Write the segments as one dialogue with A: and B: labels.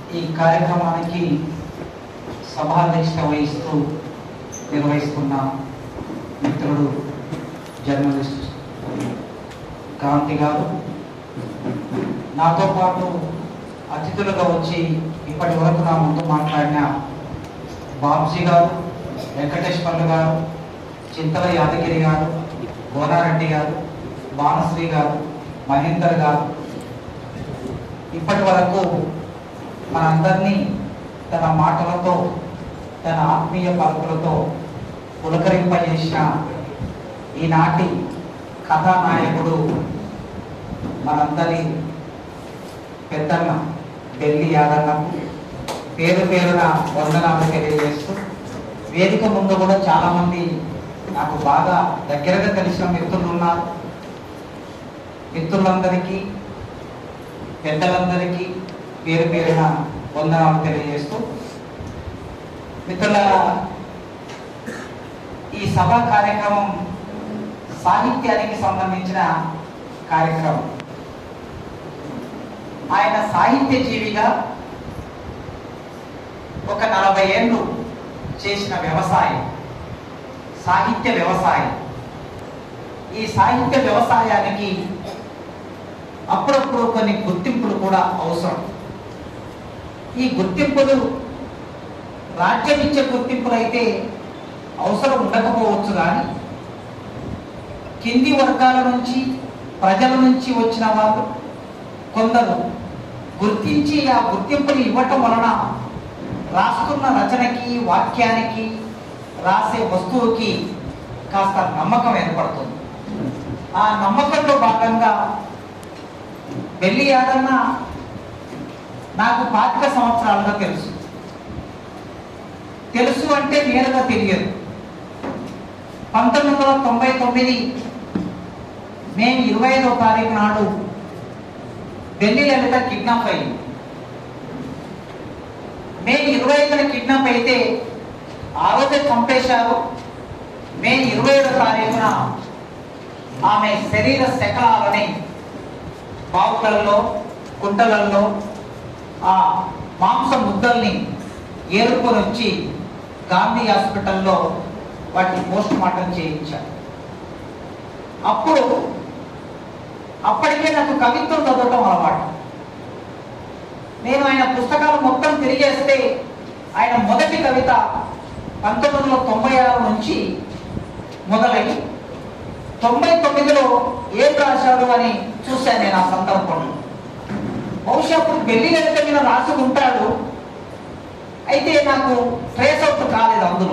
A: ఈ కార్యక్రమానికి సభాధ్యక్షత వహిస్తూ నిర్వహిస్తున్న మిత్రుడు జర్నలిస్ట్ కాంతి గారు, నాతో పాటు అతిథులుగా వచ్చి ఇప్పటి వరకు నా ముందు మాట్లాడిన బాబ్జీ గారు, వెంకటేశ్వర్లు గారు, చింతల యాదగిరి గారు, గోనారెడ్డి గారు, బాణశ్రీ గారు, మహేందర్ గారు, ఇప్పటి వరకు మనందరినీ తన మాటలతో, తన ఆత్మీయ పలుకులతో పులకరింపజేసిన ఈనాటి కథానాయకుడు మనందరి పెద్దన్న బెల్లి యాదన్నకు పేరు పేరున వందనాలు తెలియజేస్తూ, వేదిక ముందు కూడా చాలామంది నాకు బాగా దగ్గరగా తెలిసిన మిత్రులు ఉన్నారు. మిత్రులందరికీ, పెద్దలందరికీ పేరు పేరున వందనాలు తెలియజేస్తూ, మిత్రుల ఈ సభా కార్యక్రమం సాహిత్యానికి సంబంధించిన కార్యక్రమం. ఆయన సాహిత్య జీవిగా ఒక 40 ఏళ్ళు చేసిన వ్యవసాయం, సాహిత్య వ్యవసాయం. ఈ సాహిత్య వ్యవసాయానికి అప్పుడప్పుడు కొన్ని గుర్తింపులు కూడా అవసరం. ఈ గుర్తింపులు రాజ్యం ఇచ్చే గుర్తింపులు అయితే అవసరం ఉండకపోవచ్చు, కానీ కింది వర్గాల నుంచి, ప్రజల నుంచి వచ్చిన వాళ్ళు కొందరు గుర్తించి ఆ గుర్తింపుని ఇవ్వటం వలన రాస్తున్న రచనకి, వాక్యానికి, రాసే వస్తువుకి కాస్త నమ్మకం ఏర్పడుతుంది. ఆ నమ్మకంలో భాగంగా బెల్లి యాదన్న నాకు 25 సంవత్సరాలుగా తెలుసు అంటే నేరుగా తెలియదు. 1999 మే 25వ తారీఖు నాడు బెల్లి లలిత కిడ్నాప్ అయింది. మే 25న కిడ్నాప్ అయితే ఆ రోజే చంపేశారు. మే 27వ తారీఖున ఆమె శరీర శకలాలని బావులలో, కుంటలలో ఆ మాంస ముద్దల్ని ఏరుకొని వచ్చి గాంధీ హాస్పిటల్లో వాటిని పోస్ట్ మార్టం చేయించారు. అప్పటికే నాకు కవిత్వం చదవటం అలవాటు. నేను ఆయన పుస్తకాలు మొత్తం తిరిగేస్తే ఆయన మొదటి కవిత 1996 నుంచి మొదలై 99లో ఏం రాశాడు అని చూశాను నేను. ఆ సందర్భంలో బహుశా అప్పుడు బెల్లి లలిత మీద రాసి ఉంటాడు, అయితే నాకు ట్రేస్ అవుట్ కాలేదు అందులో.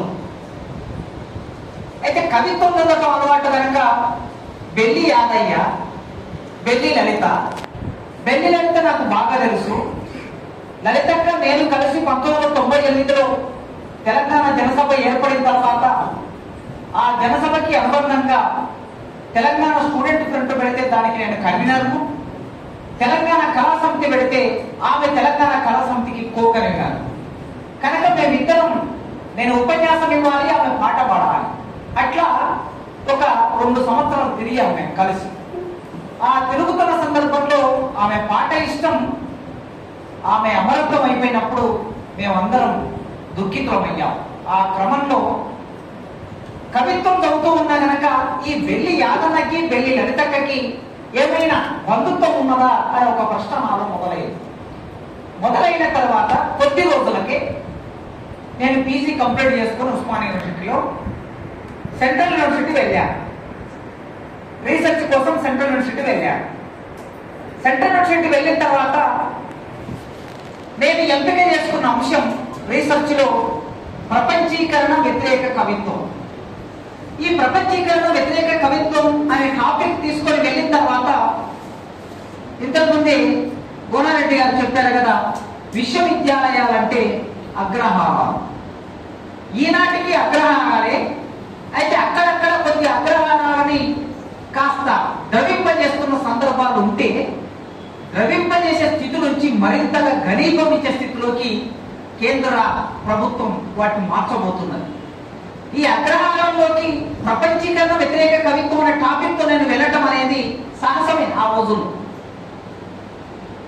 A: అయితే కవిత్వం చదవటం అలవాటు కనుక బెల్లి యాదయ్య, బెల్లి లలిత నాకు బాగా తెలుసు. లలితక్క నేను కలిసి 1998లో తెలంగాణ జనసభ ఏర్పడిన తర్వాత ఆ జనసభకి అనుబంధంగా తెలంగాణ స్టూడెంట్ ఫ్రంట్ పెడితే దానికి నేను కన్వీనర్ను, తెలంగాణ కళా సమితి పెడితే ఆమె తెలంగాణ కళా సమితికి కో-కన్వీనర్. కనుక మేమిద్దరం, నేను ఉపన్యాసం ఇవ్వాలి, ఆమె పాట పాడాలి. అట్లా ఒక 2 సంవత్సరాలు తిరిగాము మేము కలిసి. ఆ తిరుగుతున్న సందర్భంలో ఆమె పాట ఇష్టం, ఆమె అమరత్వం అయిపోయినప్పుడు మేమందరం దుఃఖితులమయ్యాం. ఆ క్రమంలో కవిత్వం చదువుతూ ఉన్నా కనుక ఈ బెల్లి యాదన్నకి, బెల్లి లలితక్కకి ఏమైనా బంధుత్వం ఉన్నదా అని ఒక ప్రశ్న నాలో మొదలైన తర్వాత కొద్ది రోజులకే నేను పీజీ కంప్లీట్ చేసుకుని ఉస్మానియా యూనివర్సిటీలో సెంట్రల్ యూనివర్సిటీ వెళ్ళాను. రీసెర్చ్ కోసం సెంట్రల్ యూనివర్సిటీ వెళ్ళాను. సెంట్రల్ యూనివర్సిటీ వెళ్ళిన తర్వాత నేను ఎంపిక చేసుకున్న అంశం రీసెర్చ్ లో ప్రపంచీకరణ వ్యతిరేక కవిత్వం. ఈ ప్రపంచీకరణ వ్యతిరేక కవిత్వం అనే టాపిక్ తీసుకొని వెళ్ళిన తర్వాత ఇంతకుముందే గోనారెడ్డి గారు చెప్పారు కదా, విశ్వవిద్యాలయాలంటే అగ్రహారాలు. ఈనాటికి అగ్రహారాలే, అయితే అక్కడక్కడ కొద్ది అగ్రహారాలని కాస్త ద్రవింపజేస్తున్న సందర్భాలు ఉంటే, ద్రవింపజేసే స్థితి నుంచి మరింతగా ఘనీభవించే స్థితిలోకి కేంద్ర ప్రభుత్వం వాటిని మార్చబోతున్నది. ఈ అగ్రహారంలోకి ప్రపంచీకరణ వ్యతిరేక కవిత్వం అనే టాపిక్ తో నేను వెళ్ళటం అనేది సాహసమే ఆ రోజుల్లో.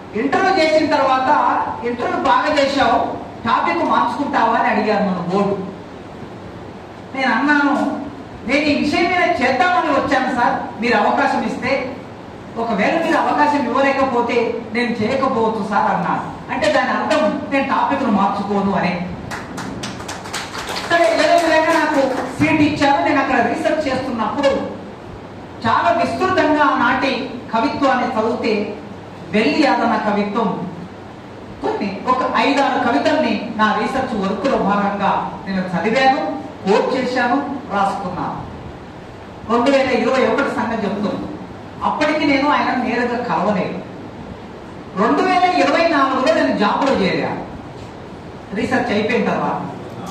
A: ఇంటర్వ్యూ చేసిన తర్వాత ఇంటర్వ్యూ బాగా చేశావు, టాపిక్ మార్చుకుంటావా అని అడిగారు మన బోర్డు. నేను అన్నాను, నేను ఈ విషయం మీద చేద్దామని వచ్చాను సార్, మీరు అవకాశం ఇస్తే. ఒకవేళ మీరు అవకాశం ఇవ్వలేకపోతే నేను చేయకపోవచ్చు సార్ అన్నాను. అంటే దాని అర్థం నేను టాపిక్ను మార్చుకోను అని. సరే, ఏదో విధంగా నాకు సీట్ ఇచ్చారు. నేను అక్కడ రీసెర్చ్ చేస్తున్నప్పుడు చాలా విస్తృతంగా నాటి కవిత్వాన్ని చదివితే వెల్లి యాదన్న కవిత్వం ఒక 5-6 కవితల్ని నా రీసెర్చ్ వర్క్లో భాగంగా నేను చదివాను, కోట్ చేశాను, రాసుకున్నాను. 2021 సంగతి చెప్తున్నాను. అప్పటికి నేను ఆయన నేరుగా కలవలేదు. 2024లో నేను జాబ్లో చేరాను. రీసెర్చ్ అయిపోయిన తర్వాత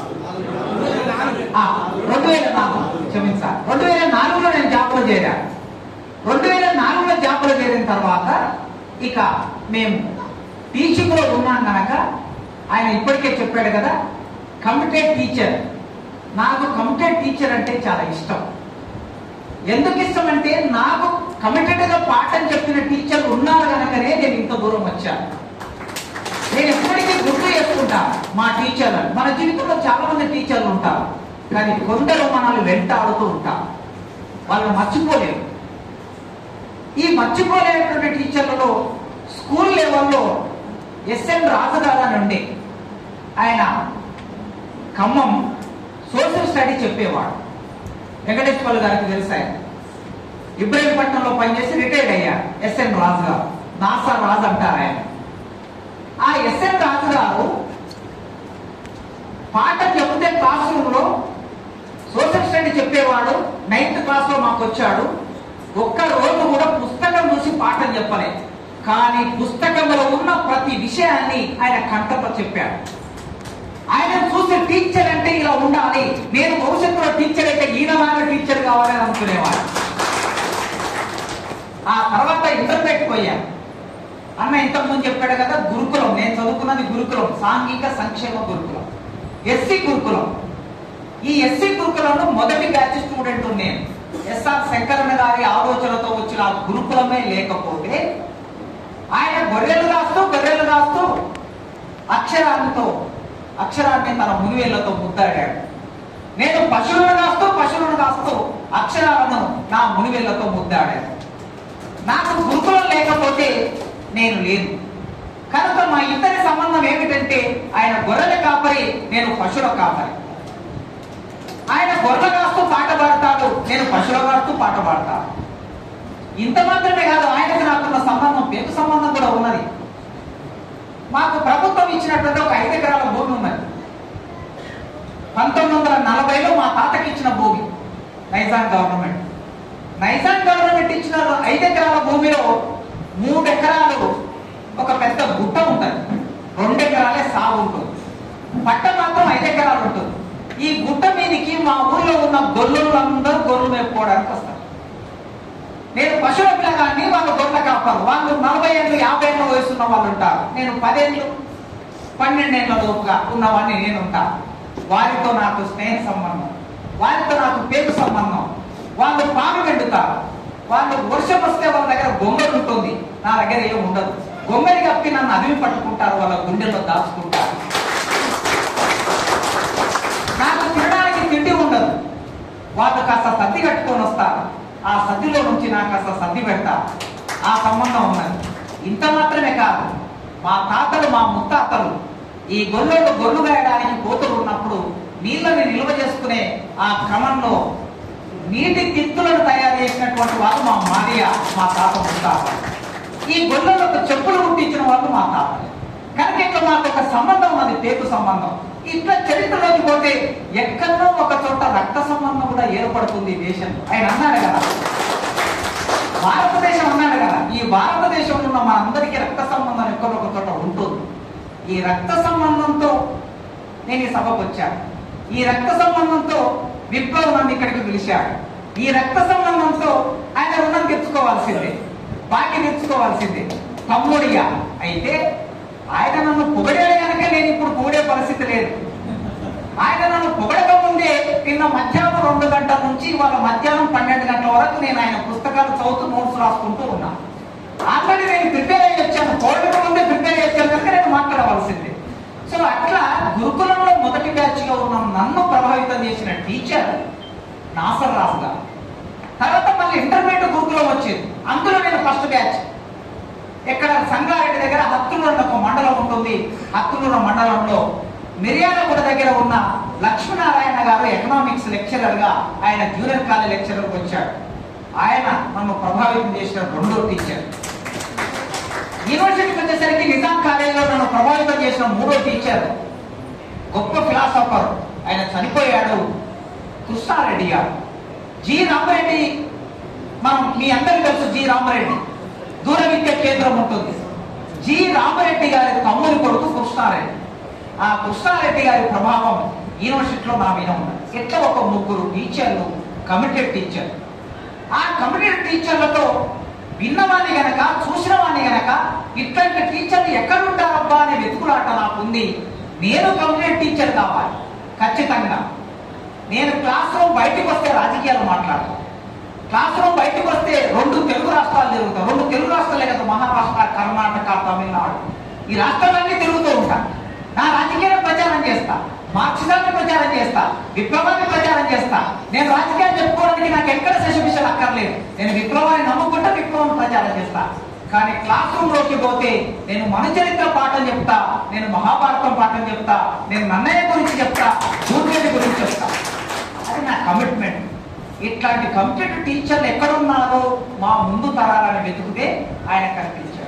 A: 2004 క్షమించాలి, 2004లో నేను జాబ్లో చేరాను. 2004లో జాబ్లో చేరిన తర్వాత ఇక మేము టీచింగ్ లో ఉన్నాం కనుక ఆయన ఇప్పటికే చెప్పాడు కదా, కమిటెడ్ టీచర్. నాకు కమిటెడ్ టీచర్ అంటే చాలా ఇష్టం. ఎందుకు ఇష్టం అంటే నాకు కమిటెడ్ గా పాఠం చెప్పిన టీచర్లు ఉన్నారు కనుకనే నేను ఇంత దూరం వచ్చాను. నేను ఎప్పటికీ గుర్తు చేసుకుంటాను మా టీచర్లను. మన జీవితంలో చాలా మంది టీచర్లు ఉంటారు, కానీ కొందరు మనల్ని వెంటాడుతూ ఉంటారు, వాళ్ళని మర్చిపోలేరు. ఈ మర్చిపోలేనటువంటి టీచర్లలో స్కూల్ లెవెల్లో ఎస్ఎన్ రాజదాదా నుండి ఆయన ఖమ్మం సోషల్ స్టడీ చెప్పేవాడు. వెంకటేశ్వర గారికి తెలుసు, ఆయన ఇబ్రహీంపట్నంలో పనిచేసి రిటైర్డ్ అయ్యారు. ఎస్ఎన్ రాజు గారు, నాసా రాజు అంటారు ఆయన. ఆ ఎస్ఎన్ రాజు గారు పాఠం చెప్తే క్లాస్ రూమ్ లో సోషల్ స్టడీ చెప్పేవాడు. 9th క్లాస్ లో మాకు వచ్చాడు. ఒక్క రోజు కూడా పుస్తకం చూసి పాఠం చెప్పలేదు, కానీ పుస్తకంలో ఉన్న ప్రతి విషయాన్ని ఆయన కంటతో చెప్పాడు. ఆయన చూసే టీచర్ అంటే ఇలా ఉండాలి, నేను భవిష్యత్తులో టీచర్ అయితే ఈయనలాగా టీచర్ కావాలని అనుకునేవాడు. ఆ తర్వాత ఇంటర్మీడియట్ పోయాను. అన్న ఇంతకుముందు చెప్పాడు కదా, గురుకులం. నేను చదువుకున్నది గురుకులం, సాంఘిక సంక్షేమ గురుకులం, ఎస్సీ గురుకులం. ఈ ఎస్సీ గురుకులంలో మొదటి బ్యాచ్ స్టూడెంట్ నేను. ఎస్ఆర్ శంకరన్న గారి ఆలోచనతో వచ్చిన ఆ గురుకులమే లేకపోతే ఆయన గొర్రెలు కాస్తూ అక్షరాన్ని తన మునివేళ్లతో ముద్దాడాడు. నేను పశువులను కాస్తూ అక్షరాలను నా మునివేళ్లతో ముద్దాడాను. నాకు గురుకులం లేకపోతే నేను లేను. కనుక మా ఇద్దరి సంబంధం ఏమిటంటే ఆయన గొర్రెల కాపరి, నేను పశువుల కాపరి. ఆయన గొర్రెలు కాస్తూ పాట పాడతాడు, నేను పశువుల కాస్తూ పాట పాడతాను. ఇంత మాత్రమే కాదు, ఆయనకు నాకున్న సంబంధం పెద్ద సంబంధం కూడా ఉన్నది. మాకు ప్రభుత్వం ఇచ్చినటువంటి ఒక 5 ఎకరాల భూమి ఉన్నది. 1940లో మా తాతకి ఇచ్చిన భూమి. నైజాం గవర్నమెంట్ ఇచ్చిన 5 ఎకరాల భూమిలో 3 ఎకరాలు ఒక పెద్ద గుట్ట ఉంటుంది, 2 ఎకరాలే సాగు ఉంటుంది. పట్ట మాత్రం 5 ఎకరాలు ఉంటుంది. ఈ గుట్ట మీదకి మా ఊళ్ళో ఉన్న గొర్రెలందరూ గొర్రెలు మేపుకోవడానికి వస్తారు. నేను పశువుల పిల్లగాన్ని, వాళ్ళు గొర్రెల కాపారు. వాళ్ళు 40 ఏళ్ళు 50 ఏళ్ళ వయసున్న వాళ్ళు ఉంటారు. నేను 10 ఏళ్ళు 12 ఏళ్ళ లోపుగా ఉన్నవాడిని నేను ఉంటాను. వారితో నాకు స్నేహ సంబంధం, వారితో నాకు పేరు సంబంధం. వాళ్ళు పాలు వెండుతారు. వాళ్ళు వర్షం వస్తే వాళ్ళ దగ్గర గొంగళి ఉంటుంది, నా దగ్గర ఏం ఉండదు. గొంగళి కప్పి నన్ను అదిమి పట్టుకుంటారు, వాళ్ళ గుండెల్లో దాచుకుంటారు. నాకు తినడానికి తిండి ఉండదు. వాళ్ళు కాస్త సర్ది కట్టుకొని వస్తారు, ఆ సద్దిలో నుంచి నాకు కాస్త సర్ది పెడతారు. ఆ సంబంధం ఉన్నది. ఇంత మాత్రమే కాదు, మా తాతలు మా ముత్తాతలు ఈ గొర్రెలు వేయడానికి కోతులు ఉన్నప్పుడు నీళ్ళని నిల్వ చేసుకునే ఆ క్రమంలో నీటి తిత్తులను తయారు చేసినటువంటి వాళ్ళు మా మాదియ, మా తాత ముత్తాత. ఈ గొర్రెలకు చెప్పులు కుట్టించిన వాళ్ళు మా తాతలు. కనుక ఇక్కడ మాకు ఒక సంబంధం ఉన్నది, పేరు సంబంధం. ఇట్లా చరిత్రలోకి పోతే ఎక్కడో ఒక చోట రక్త సంబంధం కూడా ఏర్పడుతుంది ఈ దేశంలో. ఆయన అన్నాడు కదా, భారతదేశం అన్నాడు కదా, ఈ భారతదేశంలో ఉన్న మనందరికీ రక్త సంబంధం ఎక్కడో ఒక చోట ఉంటుంది. ఈ రక్త సంబంధంతో నేను ఈ సభకు వచ్చాను. ఈ రక్త సంబంధంతో విప్లవం నన్ను ఇక్కడికి పిలిచాడు. ఈ రక్త సంబంధంతో ఆయన రుణం తెచ్చుకోవాల్సిందే, బాకీ తెచ్చుకోవాల్సిందే, తమ్ముడిగా. అయితే ఆయన నన్ను పొగడాడు కనుక నేను ఇప్పుడు పొగిడే పరిస్థితి లేదు. ఆయన నన్ను పొగడక ముందే నిన్న మధ్యాహ్నం 2 గంటల నుంచి వాళ్ళ మధ్యాహ్నం 12 గంటల వరకు నేను ఆయన పుస్తకాలు చదువుతూ నోట్స్ రాసుకుంటూ ఉన్నా. ఆల్రెడీ నేను ప్రిపేర్ అయ్యి వచ్చాను. పొగడక ముందే మాట్లాడవలసిందే. సో అట్లా గురుకులంలో మొదటి బ్యాచ్ గా ఉన్న నన్ను ప్రభావితం చేసిన టీచర్ నాసర్ రాజు గారు. తర్వాత మళ్ళీ ఇంటర్మీడియట్ గురుకులం వచ్చింది, అందులో నేను ఫస్ట్ బ్యాచ్. ఇక్కడ సంగారెడ్డి దగ్గర హత్తులూరు ఒక మండలం ఉంటుంది. హత్తులూరు మండలంలో మిర్యాలగూడ దగ్గర ఉన్న లక్ష్మీనారాయణ గారు ఎకనామిక్స్ లెక్చరర్ గా ఆయన జూనియర్ కాలేజ్ లెక్చరర్కి వచ్చాడు. ఆయన నన్ను ప్రభావితం చేసిన రెండో టీచర్. యూనివర్సిటీకి వచ్చేసరికి నిజాం కాలేజీలో నన్ను ప్రభావితం చేసిన మూడో టీచర్ గొప్ప ఫిలాసఫర్, ఆయన చనిపోయాడు, కృష్ణారెడ్డి గారు. జి రామరెడ్డి, మనం మీ అందరికీ తెలుసు జి రామరెడ్డి, దూర విద్య కేంద్రం ఉంటుంది. జి రామరెడ్డి గారి తమ్ముని కొడుకు కృష్ణారెడ్డి. ఆ కృష్ణారెడ్డి గారి ప్రభావం యూనివర్సిటీలో నా మీద ఉన్నది. ఇట్లా ఒక ముగ్గురు టీచర్లు, కమిటెడ్ టీచర్. ఆ కమిటెడ్ టీచర్లతో విన్నవాణ్ణి గనక, చూసిన వాణ్ణి గనక, ఇట్లాంటి టీచర్లు ఎక్కడుంటారబ్బా అనే వెతుకులాట నాకుంది. నేను కమిటెడ్ టీచర్ కావాలి ఖచ్చితంగా. నేను క్లాస్ రూమ్ బయటకు వస్తే రాజకీయాలు మాట్లాడతాను. క్లాస్ రూమ్ బయటకు వస్తే 2 తెలుగు రాష్ట్రాలు తిరుగుతాం. 2 తెలుగు రాష్ట్రాలే కదా, మహారాష్ట్ర, కర్ణాటక, తమిళనాడు, ఈ రాష్ట్రాలన్నీ తిరుగుతూ ఉంటాను. నా రాజకీయాన్ని ప్రచారం చేస్తా, మార్క్సిజాన్ని ప్రచారం చేస్తా, విప్లవాన్ని ప్రచారం చేస్తా. నేను రాజకీయాలు చెప్పుకోవడానికి నాకు ఎక్కడ శశమిషలు అక్కర్లేదు. నేను విప్లవాన్ని నమ్ముకుంటే విప్లవం ప్రచారం చేస్తా. కానీ క్లాస్ రూమ్ లోకి పోతే నేను మన చరిత్ర పాఠం చెప్తా, నేను మహాభారతం పాఠం చెప్తా, నేను నన్నయ్య గురించి చెప్తా, దూర్గడి గురించి చెప్తా. అది నా కమిట్మెంట్. ఇట్లాంటి కమిటెడ్ టీచర్లు ఎక్కడున్నారో మా ముందు తరాలని వెతుకుతే ఆయన కనిపించాడు.